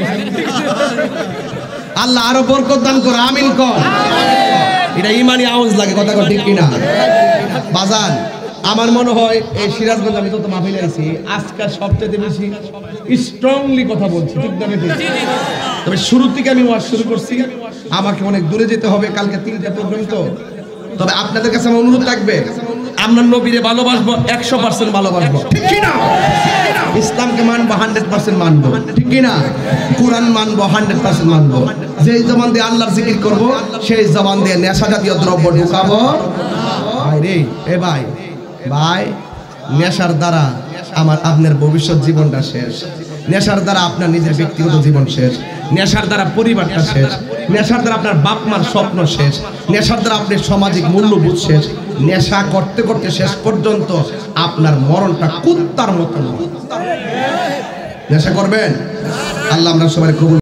আল্লাহ আরো বরকত দান করে, আমিন কর। এটা ইমানি আওয়াজ লাগে, কথা কর ঠিক কিনা বাজান? আমার মনে হয় এই সিরাজগঞ্জ আমি যত মাহফিলে আইছি আজকে সবচেয়ে বেশি স্ট্রংলি কথা বলছি, ঠিক না বেশি? তবে শুরু থেকে আমি ওয়াজ শুরু করছি, আমাকে অনেক দূরে যেতে হবে, কালকে তিনটা প্রোগ্রাম তো। তবে আপনাদের কাছে আমার অনুরোধ থাকবে, আমরা নবীরে ভালোবাসবো, একশো পার্সেন্ট ভালোবাসবো, ঠিক কিনা? ইসলামকে মানবো হান্ড্রেড পার্সেন্ট মানবো, ঠিক কিনা? কোরআন মানবো হান্ড্রেড পার্সেন্ট মানবো। যেই জবান দিয়ে আল্লাহর জিকির করবো, সেই জবান দিয়ে নেশা জাতীয় দ্রব্য ঢুকাবো। ভাই রে, এ ভাই ভাই, নেশার দ্বারা আমার আপনার ভবিষ্যৎ জীবনটা শেষ, নেশার দ্বারা আপনার নিজের ব্যক্তিগত জীবন শেষ, নেশার দ্বারা পরিবারটা শেষ, নেশার দ্বারা আপনার বাপ মার স্বপ্ন শেষ, নেশার দ্বারা আপনার সামাজিক মূল্যবোধ শেষ। নেশা করতে করতে শেষ পর্যন্ত আপনার মরণটা কুত্তার মতো। নেশা করবেন? আল্লাহ আমরা সবাই কবুল